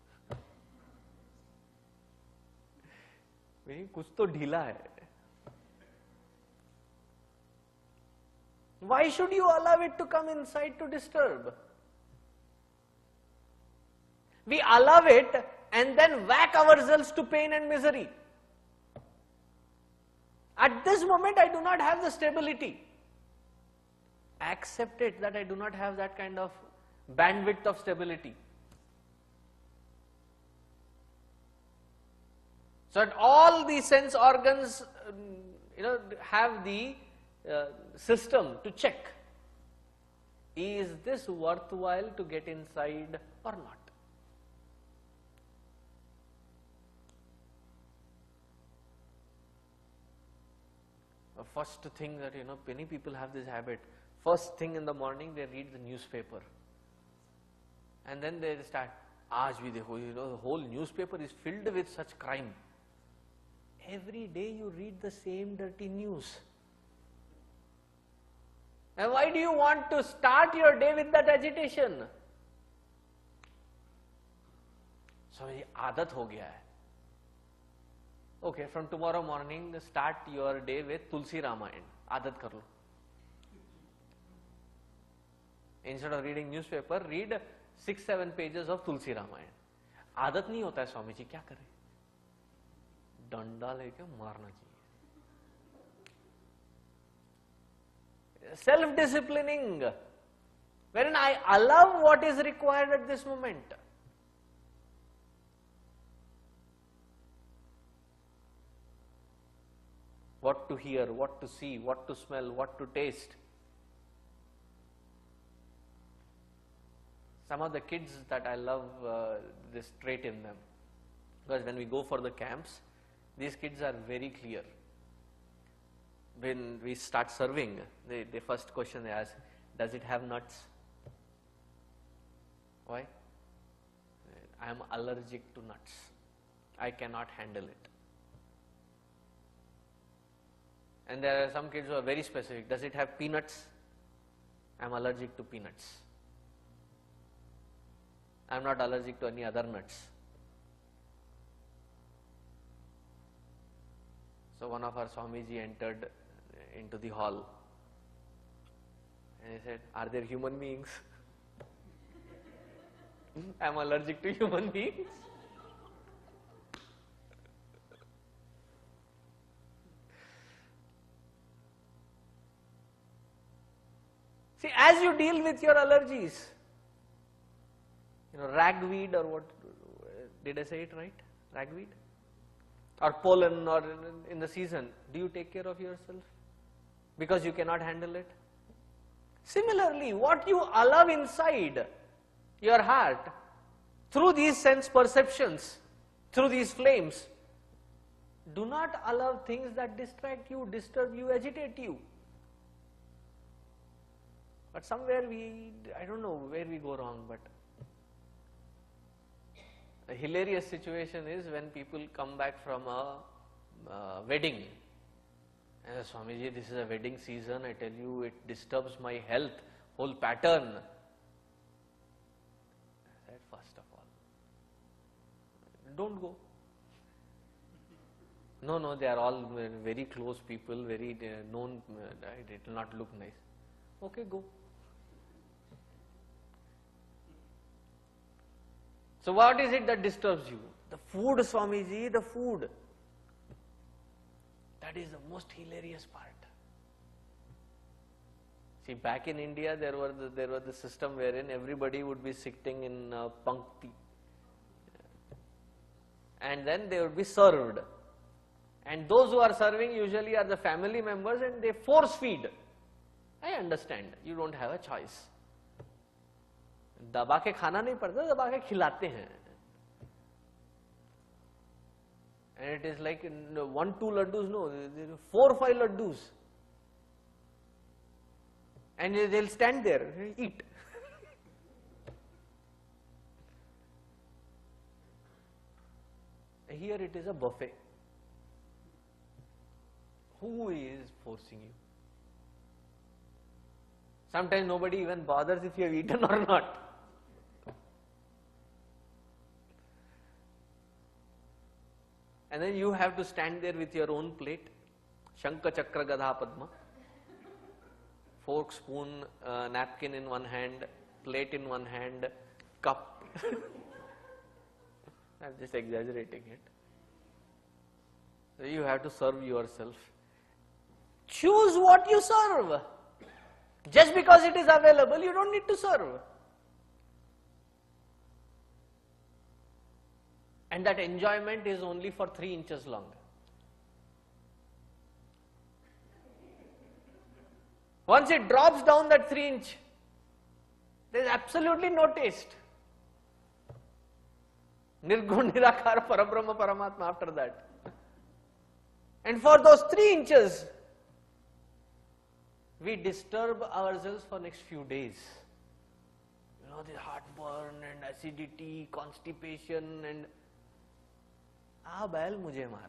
[SPEAKER 1] भाई कुछ तो ढीला है. Why should you allow it to come inside to disturb? We allow it and then whack ourselves to pain and misery. At this moment, I do not have the stability. Accept it that I do not have that kind of bandwidth of stability. So that all the sense organs, um, you know, have the uh, system to check. Is this worthwhile to get inside or not? The first thing that, you know, many people have this habit. First thing in the morning, they read the newspaper. And then they start, Aaj bhi dekho, you know, the whole newspaper is filled with such crime. Every day you read the same dirty news. And why do you want to start your day with that agitation? So, ये आदत हो गया है. Okay, from tomorrow morning, start your day with Tulsi Ramayana. आदत कर लो. Instead of reading newspaper, read six, seven pages of Tulsi Ramayana. आदत नहीं होता है स्वामी जी, क्या करें? डंडा लेके मारना चाहिए. Self-disciplining, wherein I allow what is required at this moment. What to hear, what to see, what to smell, what to taste. Some of the kids that I love uh, this trait in them, because when we go for the camps, these kids are very clear. When we start serving, the, the first question they ask, does it have nuts? Why? I am allergic to nuts. I cannot handle it. And there are some kids who are very specific. Does it have peanuts? I am allergic to peanuts. I am not allergic to any other nuts. So one of our Swamiji entered into the hall and he said, are there human beings? I am allergic to human beings. See, as you deal with your allergies, you know, ragweed or what, did I say it right? Ragweed? Or pollen or in, in the season, do you take care of yourself? Because you cannot handle it? Similarly, what you allow inside your heart, through these sense perceptions, through these flames, do not allow things that distract you, disturb you, agitate you. But somewhere we, I don't know where we go wrong, but a hilarious situation is when people come back from a uh, wedding. And Swamiji, this is a wedding season, I tell you, it disturbs my health, whole pattern. I said, first of all, don't go. No, no, they are all very close people, very uh, known, uh, it will not look nice. Okay, go. So what is it that disturbs you? The food, Swamiji, the food. That is the most hilarious part. See, back in India, there were the, there was the system wherein everybody would be sitting in uh, pankti. And then they would be served. And those who are serving usually are the family members and they force feed. I understand, you don't have a choice. दबा के खाना नहीं पड़ता, दबा के खिलाते हैं. And it is like one, two laddus, no, four, five laddus. And they'll stand there, eat. Here it is a buffet. Who is forcing you? Sometimes nobody even bothers if you have eaten or not. And then you have to stand there with your own plate, Shankha Chakra Gadha Padma, fork, spoon, uh, napkin in one hand, plate in one hand, cup. I'm just exaggerating it. So you have to serve yourself. Choose what you serve. Just because it is available, you don't need to serve. And that enjoyment is only for three inches long. Once it drops down that three inch, there is absolutely no taste. Nirgun, Nirakar, Parabrahma, Paramatma after that. And for those three inches, we disturb ourselves for next few days. You know, the heartburn and acidity, constipation and ah, bail mujhe maar.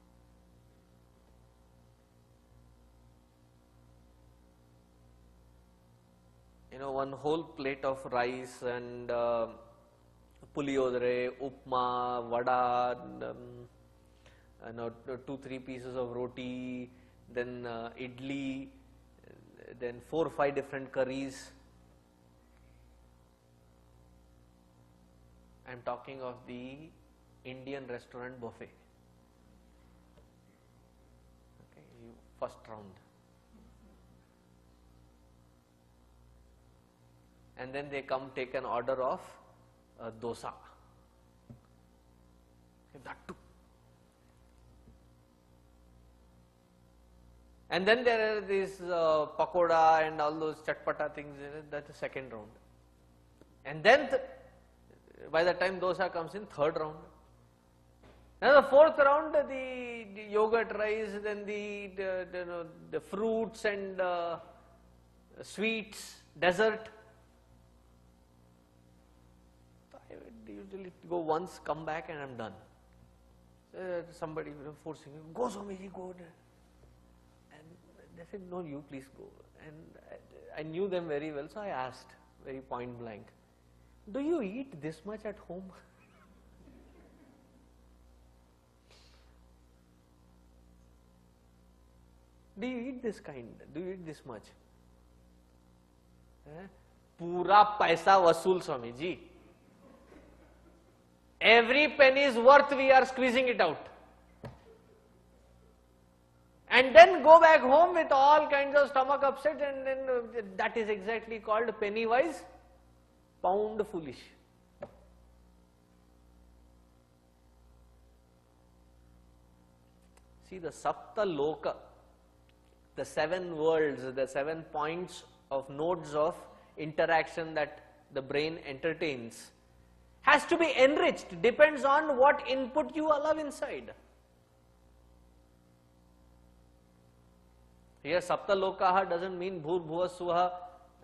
[SPEAKER 1] You know, one whole plate of rice and uh, puliyodre, upma, vada, um, you know, two, three pieces of roti, then uh, idli, then four or five different curries. I am talking of the Indian restaurant buffet. Okay, you first round. And then they come take an order of uh, dosa. Okay, that too. And then there are these uh, pakoda and all those chatpata things, that's the second round. And then th by the time dosa comes in, third round. Now the fourth round, the, the yogurt rice, then the, the, the, you know, the fruits and uh, sweets, dessert. I would usually go once, come back and I'm done. Uh, somebody you know, forcing me, go Swamiji, go. And they said, no, you please go. And I, I knew them very well, so I asked very point blank, do you eat this much at home? Do you eat this kind? Do you eat this much? Eh? Pura paisa vasool, Swamiji. Every penny is worth, we are squeezing it out. And then go back home with all kinds of stomach upset, and then uh, that is exactly called penny wise, pound foolish. See, the Sapta Loka, the seven worlds, the seven points of nodes of interaction that the brain entertains, has to be enriched, depends on what input you allow inside. Here Sapta Lokaha doesn't mean Bhur Bhuva Suha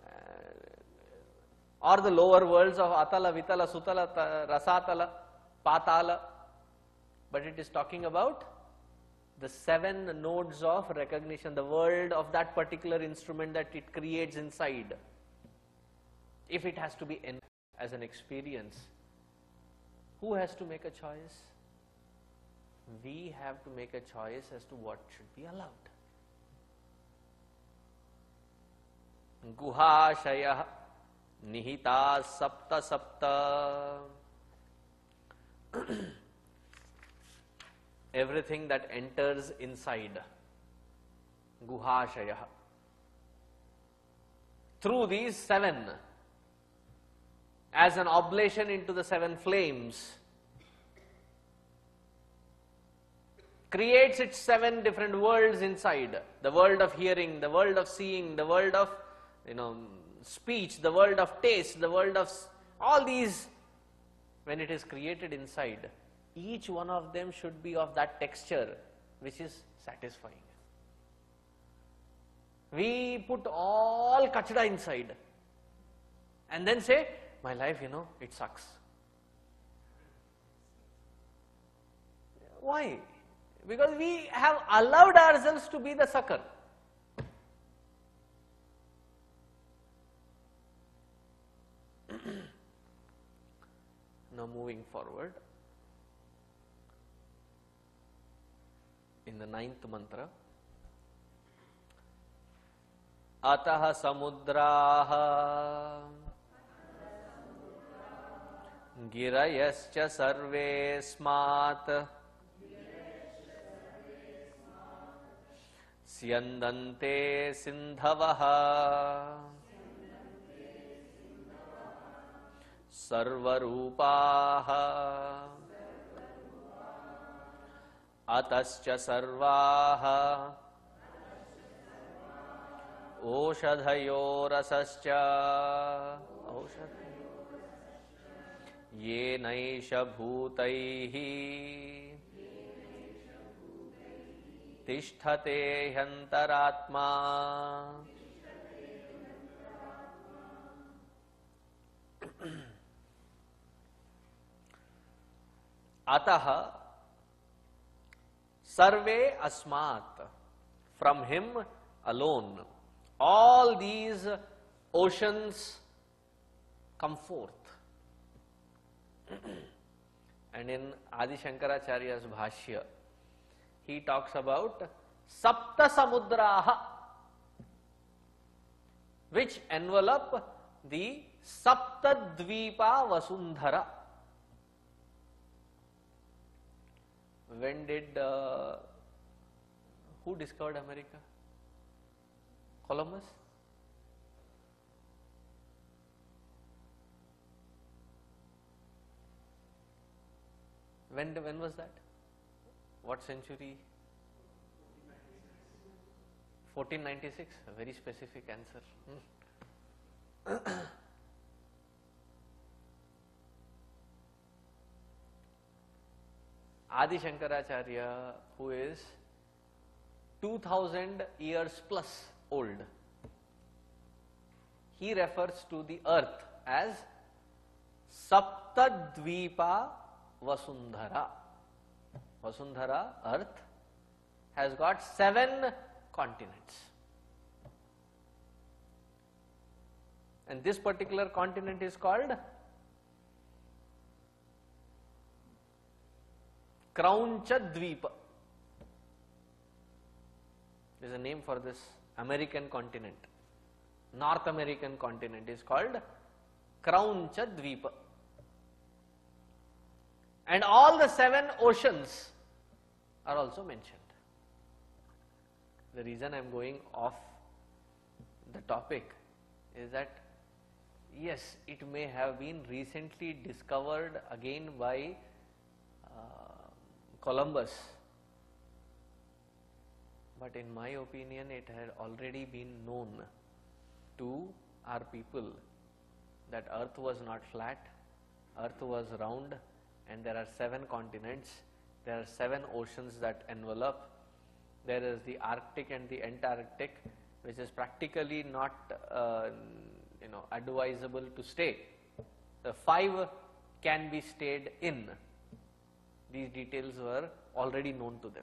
[SPEAKER 1] uh, or the lower worlds of Atala, Vitala, Sutala, Rasatala, Patala, but it is talking about the seven nodes of recognition, the world of that particular instrument that it creates inside. If it has to be in as an experience, who has to make a choice? We have to make a choice as to what should be allowed. Guha Shaya Nihita Sapta Sapta. Everything that enters inside. Guha Shaya. Through these seven, as an oblation into the seven flames, creates its seven different worlds inside. The world of hearing, the world of seeing, the world of you know, speech, the world of taste, the world of all these. When it is created inside, each one of them should be of that texture which is satisfying. We put all kachda inside and then say, my life, you know, it sucks. Why? Because we have allowed ourselves to be the sucker. Now moving forward, in the ninth mantra, Atah samudraha girayascha sarve smat syandante sindhavaha sarvarupaha atascha sarvaha oshadhayorasascha ye naisha bhutaihi tishthate hyantaratma. Ataha sarve asmat, from him alone all these oceans come forth. And in Adi Shankaracharya's Bhashya, he talks about Sapta Samudraha, which envelop the Sapta Dvipa Vasundhara. When did, uh, who discovered America? Columbus? When, when was that? What century? fourteen ninety-six, a very specific answer. Hmm. Adi Shankaracharya, who is two thousand years plus old, he refers to the earth as Saptadvipa Vasundhara. Vasundhara, earth, has got seven continents. And this particular continent is called Krauncha Dvipa. There is a name for this American continent. North American continent is called Krauncha Dvipa. And all the seven oceans are also mentioned. The reason I am going off the topic is that, yes, it may have been recently discovered again by uh, Columbus, but in my opinion it had already been known to our people that earth was not flat, earth was round, and there are seven continents, there are seven oceans that envelop. There is the Arctic and the Antarctic, which is practically not uh, you know, advisable to stay. The five can be stayed in. These details were already known to them.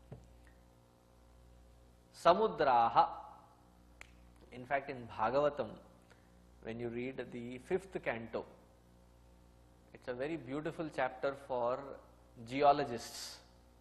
[SPEAKER 1] Samudraha, in fact in Bhagavatam, when you read the fifth canto, it's a very beautiful chapter for geologists.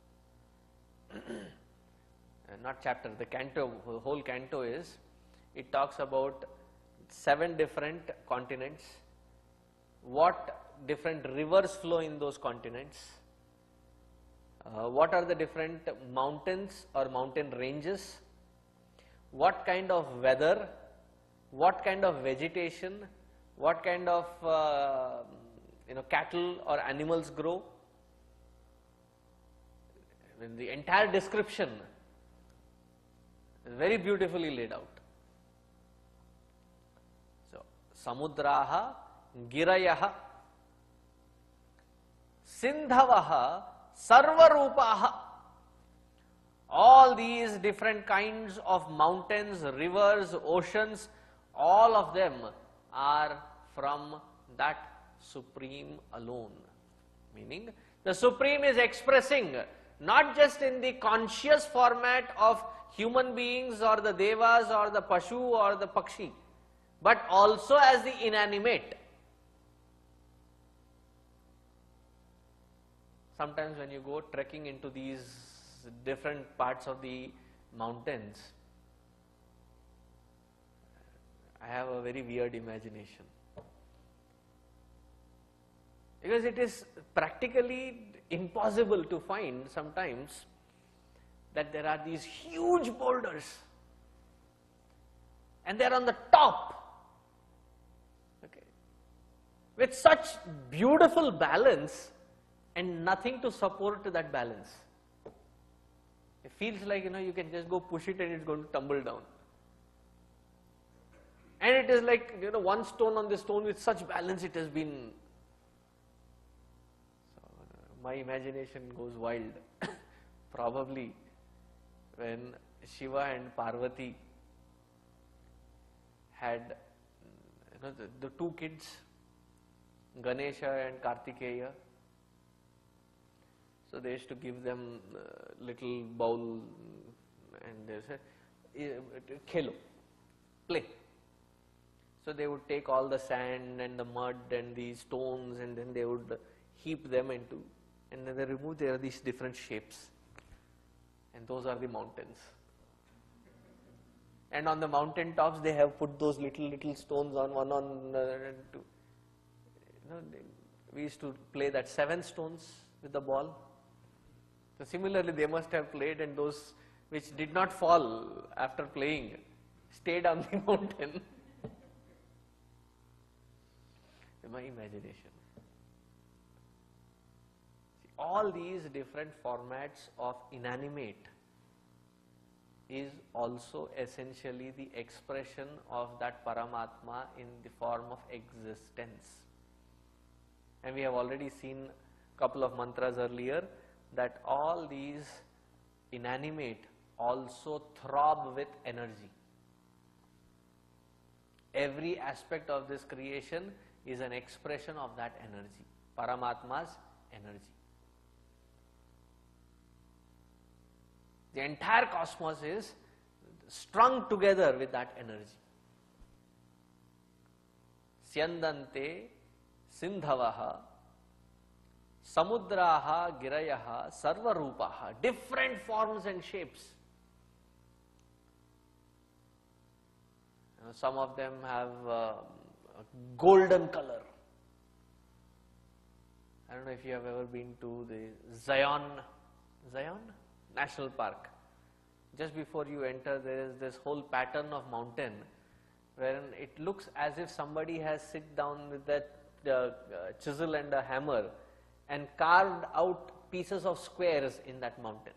[SPEAKER 1] Not chapter, the canto, the whole canto is, it talks about seven different continents, what different rivers flow in those continents, uh, what are the different mountains or mountain ranges, what kind of weather, what kind of vegetation, what kind of uh, you know, cattle or animals grow. When the entire description is very beautifully laid out. So, Samudraha, Girayaha, Sindhavaha, Sarvarupaha. All these different kinds of mountains, rivers, oceans, all of them are from that Supreme alone. Meaning, the Supreme is expressing not just in the conscious format of human beings or the devas or the pashu or the pakshi, but also as the inanimate. Sometimes when you go trekking into these different parts of the mountains, I have a very weird imagination. Because it is practically impossible to find sometimes that there are these huge boulders and they are on the top, okay, with such beautiful balance and nothing to support that balance. It feels like, you know, you can just go push it and it's going to tumble down. And it is like, you know, one stone on this stone with such balance it has been. So, uh, my imagination goes wild. Probably when Shiva and Parvati had, you know, the, the two kids, Ganesha and Kartikeya. So they used to give them a little bowl and they said, khelo, play. So they would take all the sand and the mud and the stones and then they would heap them into, and then they remove, there are these different shapes. And those are the mountains. And on the mountain tops they have put those little, little stones on one on, uh, two. You know, they, we used to play that seven stones with the ball. So similarly they must have played, and those which did not fall after playing stayed on the mountain. In my imagination. See, all these different formats of inanimate is also essentially the expression of that Paramatma in the form of existence. And we have already seen a couple of mantras earlier that all these inanimate also throb with energy. Every aspect of this creation is an expression of that energy, Paramatma's energy. The entire cosmos is strung together with that energy. Syandante sindhavaha samudraha girayaha sarvarupaha, different forms and shapes. You know, some of them have uh, golden color. I don't know if you have ever been to the Zion, Zion National Park. Just before you enter, there is this whole pattern of mountain wherein it looks as if somebody has sit down with that uh, uh, chisel and a hammer and carved out pieces of squares in that mountain.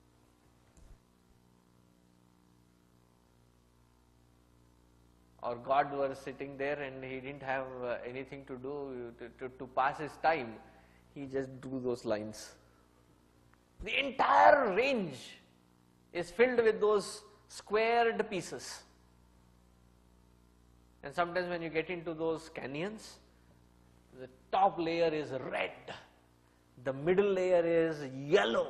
[SPEAKER 1] Or God was sitting there and he didn't have uh, anything to do to, to, to pass his time. He just drew those lines. The entire range is filled with those squared pieces. And sometimes when you get into those canyons, the top layer is red, the middle layer is yellow,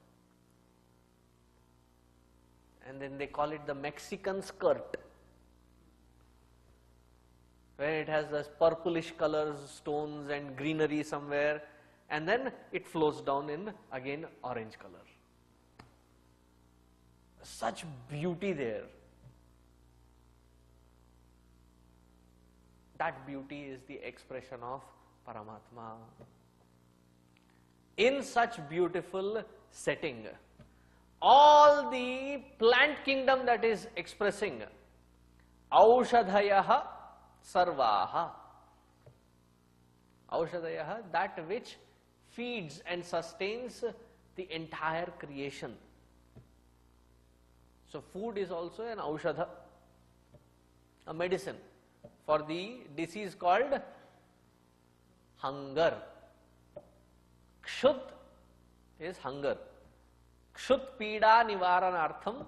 [SPEAKER 1] and then they call it the Mexican skirt, where it has this purplish colors, stones and greenery somewhere, and then it flows down in again orange color. Such beauty there. That beauty is the expression of Paramatma. In such beautiful setting, all the plant kingdom that is expressing Aushadhayaha Sarvaha. Aushadhayaha, that which feeds and sustains the entire creation. So food is also an Aushadha, a medicine for the disease called hunger. Kshut is hunger. Kshut pida nivaranartham,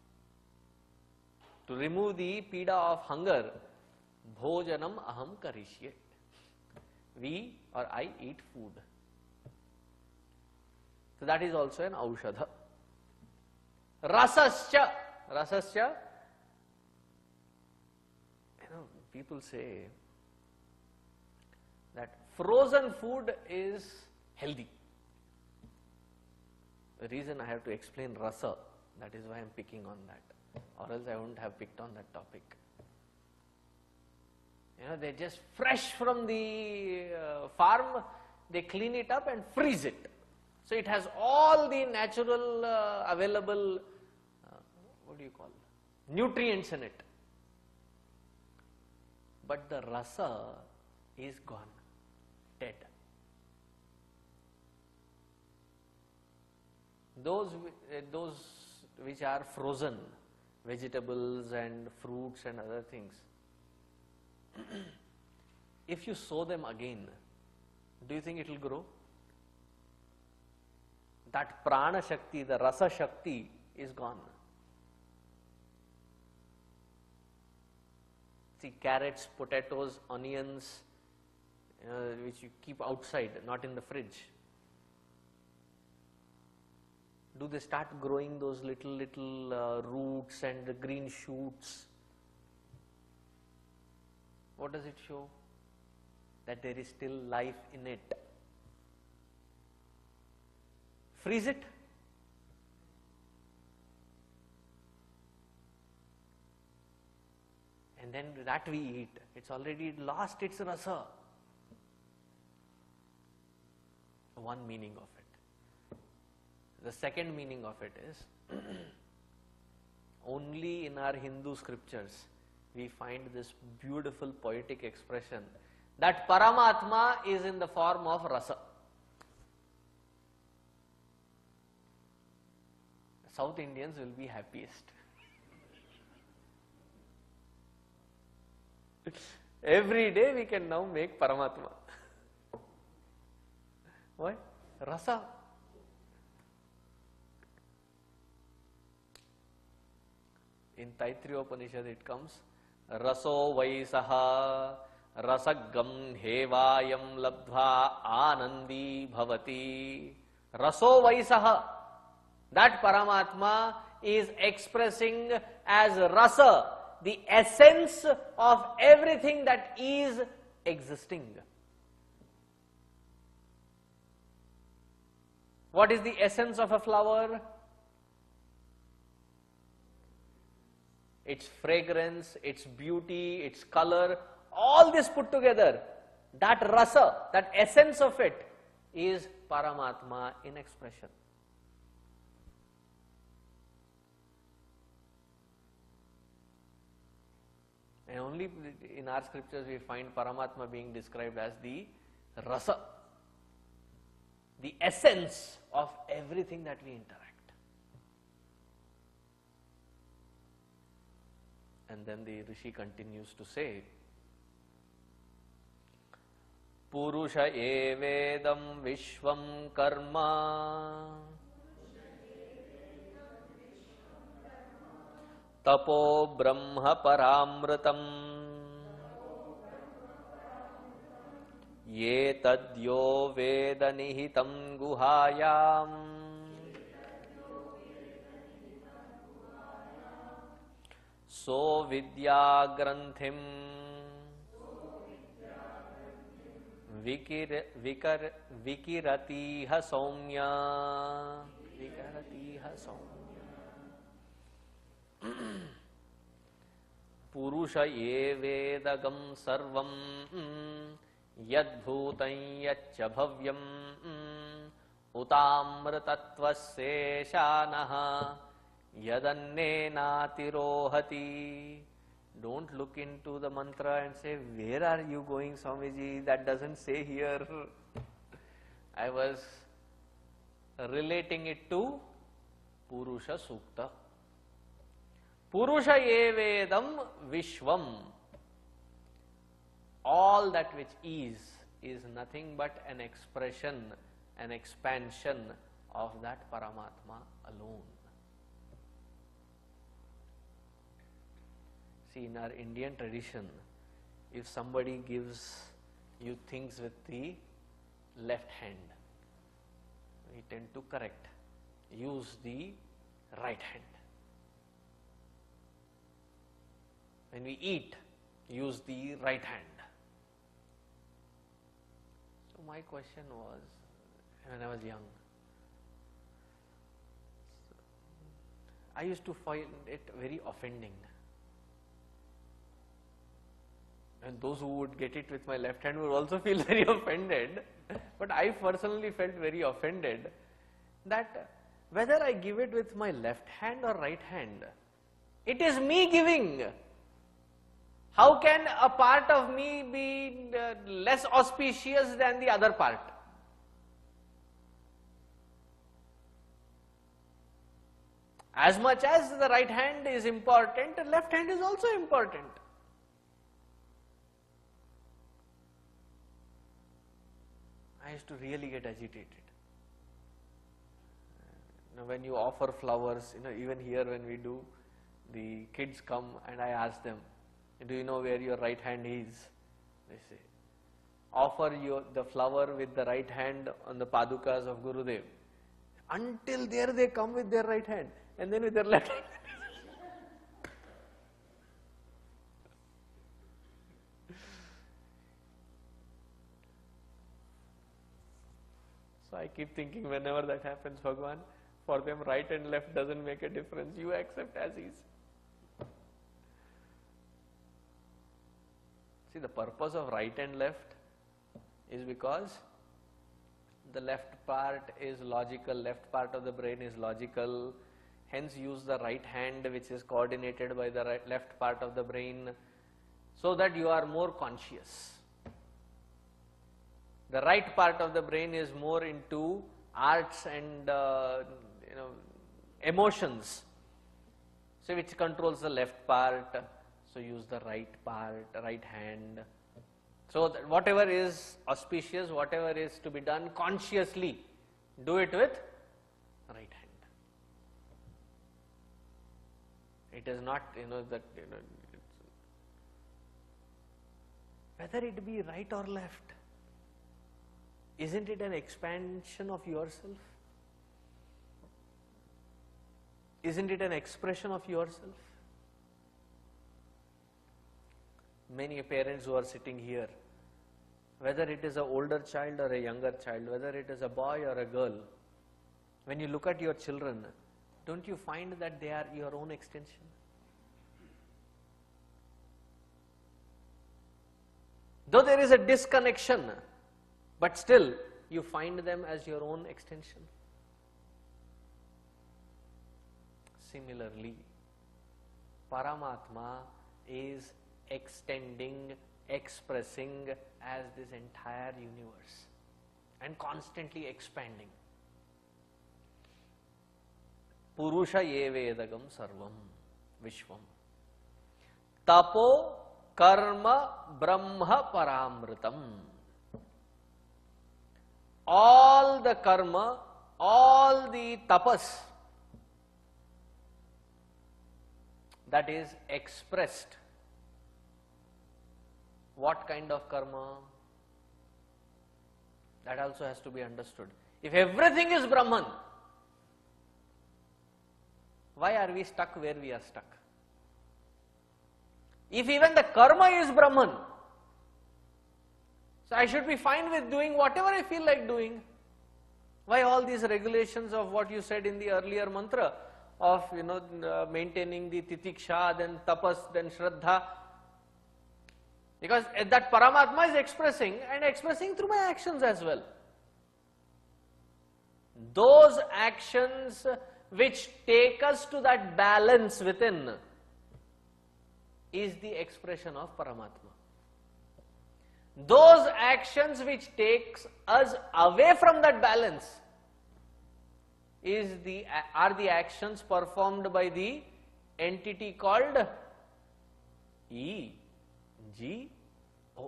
[SPEAKER 1] to remove the pida of hunger, bhojanam aham karishye. We or I eat food. So that is also an aushadha. Rasascha. Rasascha. You know, people say that frozen food is healthy. The reason I have to explain rasa, that is why I am picking on that, or else I wouldn't have picked on that topic. You know, they just fresh from the uh, farm, they clean it up and freeze it. So it has all the natural uh, available, uh, what do you call, nutrients in it. But the rasa is gone, dead. Those, uh, those which are frozen, vegetables and fruits and other things, if you sow them again, do you think it will grow? That prana shakti, the rasa shakti is gone. See, carrots, potatoes, onions, uh, which you keep outside, not in the fridge. Do they start growing those little, little uh, roots and the green shoots? What does it show? That there is still life in it. Freeze it. And then that we eat. It's already lost its rasa. One meaning of it. The second meaning of it is, only in our Hindu scriptures we find this beautiful poetic expression that Paramatma is in the form of rasa. South Indians will be happiest. Every day we can now make Paramatma. Why? Rasa. In Taittiriya Upanishad it comes, Raso Vaisaha Rasagam Hevayam Labdha Anandi Bhavati. Raso Vaisaha. That Paramatma is expressing as rasa, the essence of everything that is existing. What is the essence of a flower? Its fragrance, its beauty, its color, all this put together, that rasa, that essence of it is Paramatma in expression. And only in our scriptures we find Paramatma being described as the rasa, the essence of everything that we interact. And then the Rishi continues to say, Purusha evedam vishvam karma tapo brahma paramritam ye tadyo veda nihitam guhayam so vidya granthim vikir vikar vikirati ha saumya vikirati ha saumya. Purusha evedagam sarvam yadbhutam yaccha bhavyam utamritatvasya shanaha yadannena tirohati. Don't look into the mantra and say, where are you going, Swamiji? That doesn't say here. I was relating it to Purusha Sukta. Purusha evedam vishvam. All that which is, is nothing but an expression, an expansion of that Paramatma alone. See, in our Indian tradition, if somebody gives you things with the left hand, we tend to correct, use the right hand. When we eat, use the right hand. So my question was, when I was young, I used to find it very offending. And those who would get it with my left hand would also feel very offended. But I personally felt very offended that whether I give it with my left hand or right hand, it is me giving. How can a part of me be uh, less auspicious than the other part? As much as the right hand is important, the left hand is also important. I used to really get agitated. Now, when you offer flowers, you know, even here when we do, the kids come and I ask them, do you know where your right hand is? They say, offer your, the flower with the right hand on the padukas of Gurudev. Until there they come with their right hand and then with their left hand. So I keep thinking, whenever that happens, Bhagwan, for them right and left doesn't make a difference. You accept as is. See, the purpose of right and left is because the left part is logical, left part of the brain is logical, hence use the right hand which is coordinated by the right, left part of the brain, so that you are more conscious. The right part of the brain is more into arts and uh, you know, emotions, so which controls the left part. So use the right part, right hand. So that whatever is auspicious, whatever is to be done consciously, do it with right hand. It is not, you know, that, you know, whether it be right or left, isn't it an expansion of yourself? Isn't it an expression of yourself? Many parents who are sitting here, whether it is an older child or a younger child, whether it is a boy or a girl, when you look at your children, don't you find that they are your own extension? Though there is a disconnection, but still you find them as your own extension. Similarly, Paramatma is extending, expressing as this entire universe and constantly expanding. Purusha ye vedagam sarvam vishvam tapo karma brahma paramritam. All the karma, all the tapas that is expressed. What kind of karma? That also has to be understood. If everything is Brahman, why are we stuck where we are stuck? If even the karma is Brahman, so I should be fine with doing whatever I feel like doing. Why all these regulations of what you said in the earlier mantra of, you know, uh, maintaining the titiksha, then tapas, then shraddha? Because that Paramatma is expressing and expressing through my actions as well. Those actions which take us to that balance within is the expression of Paramatma. Those actions which takes us away from that balance is the, are the actions performed by the entity called E. G, O.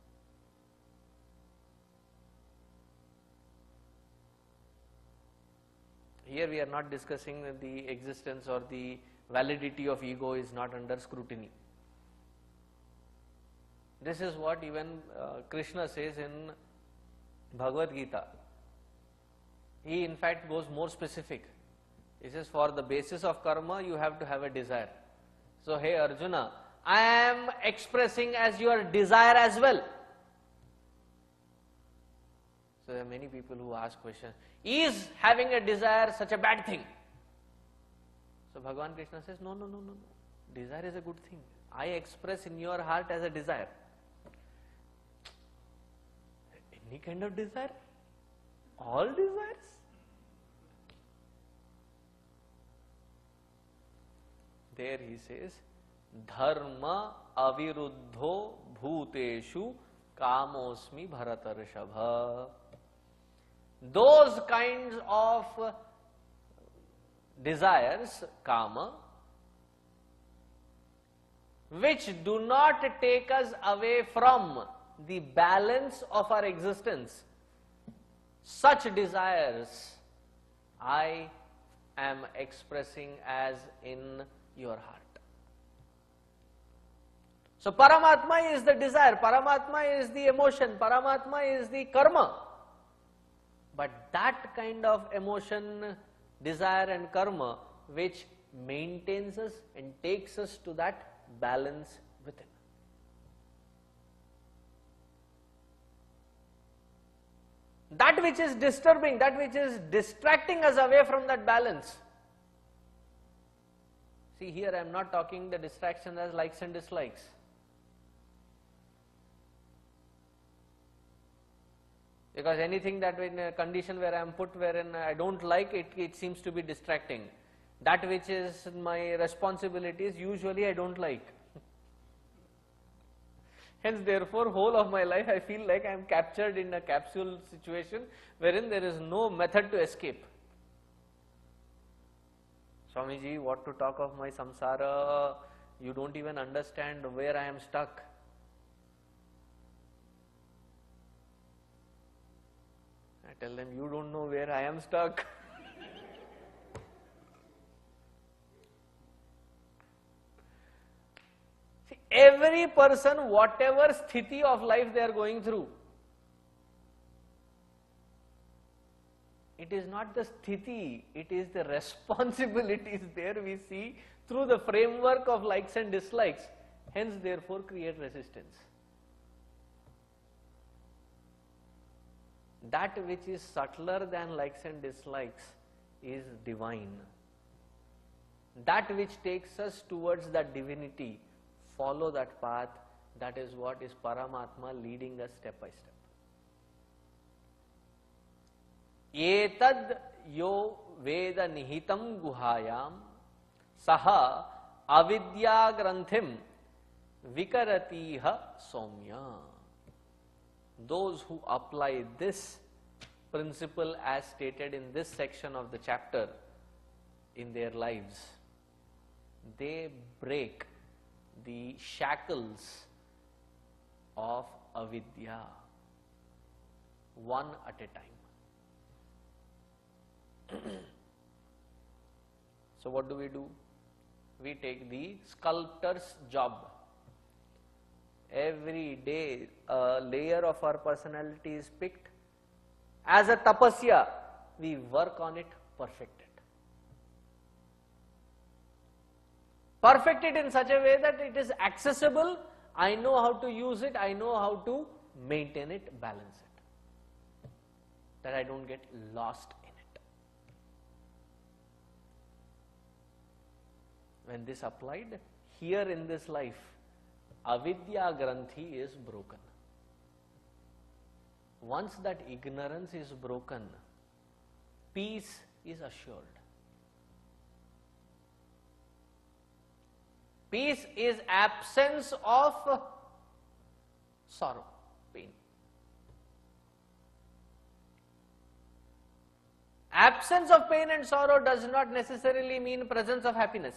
[SPEAKER 1] Here we are not discussing the existence or the validity of ego is not under scrutiny. This is what even uh, Krishna says in Bhagavad Gita. He in fact goes more specific. He says, for the basis of karma, you have to have a desire. So, hey Arjuna, I am expressing as your desire as well. So, there are many people who ask questions, is having a desire such a bad thing? So, Bhagavan Krishna says, no, no, no, no, no. Desire is a good thing. I express in your heart as a desire. Any kind of desire? All desires? There he says, dharma aviruddho bhuteshu kamosmi bharatarshabha. Those kinds of desires, kama, which do not take us away from the balance of our existence, such desires I am expressing as in your heart. So Paramatma is the desire, Paramatma is the emotion, Paramatma is the karma. But that kind of emotion, desire and karma which maintains us and takes us to that balance within. That which is disturbing, that which is distracting us away from that balance. See, here I am not talking the distraction as likes and dislikes. Because anything that in a condition where I am put wherein I don't like it, it seems to be distracting. That which is my responsibilities, usually I don't like. Hence, therefore, whole of my life I feel like I am captured in a capsule situation wherein there is no method to escape. Swamiji, what to talk of my samsara? You don't even understand where I am stuck. I tell them, you don't know where I am stuck. See, every person, whatever sthiti of life they are going through, it is not the sthiti, it is the responsibilities there we see through the framework of likes and dislikes, hence therefore create resistance. That which is subtler than likes and dislikes is divine. That which takes us towards that divinity, follow that path, that is what is Paramatma leading us step by step. Etad yo veda nihitam guhayam saha avidya granthim vikaratiha somya. Those who apply this principle as stated in this section of the chapter in their lives, they break the shackles of avidya one at a time. So what do we do? We take the sculptor's job. Every day a layer of our personality is picked. As a tapasya, we work on it, perfect it. Perfect it in such a way that it is accessible, I know how to use it, I know how to maintain it, balance it. That I don't get lost in it. When this applied, here in this life, avidya granthi is broken. Once that ignorance is broken, peace is assured. Peace is absence of sorrow, pain. Absence of pain and sorrow does not necessarily mean presence of happiness.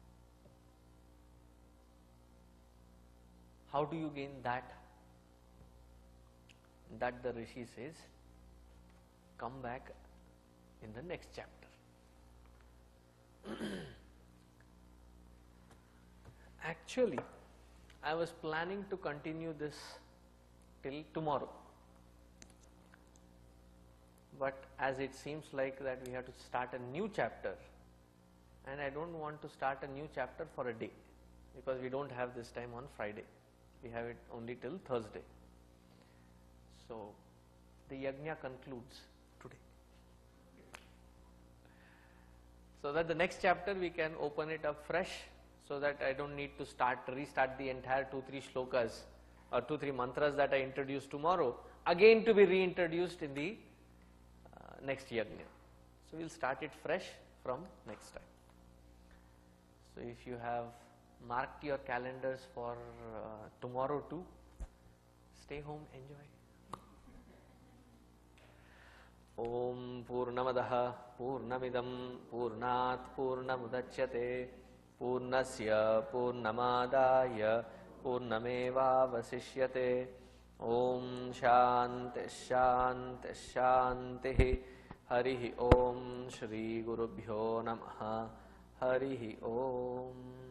[SPEAKER 1] How do you gain that? That the Rishi says, come back in the next chapter. Actually, I was planning to continue this till tomorrow. but as it seems like that we have to start a new chapter, and I don't want to start a new chapter for a day, because we don't have this time on Friday, we have it only till Thursday. So the yajna concludes today, so that the next chapter we can open it up fresh, so that I don't need to start restart the entire two three shlokas or two three mantras that I introduce tomorrow again to be reintroduced in the uh, next yajna. So we will start it fresh from next time. So if you have marked your calendars for uh, tomorrow too, stay home, enjoy. Om Purnamadaha Purnamidam Purnat Purnamudachyate Purnasya Purnamadaya Purnameva Vasishyate. Om Shanti Shanti Shanti. Harihi Om Shri Gurubhyo Namaha. Harihi Om.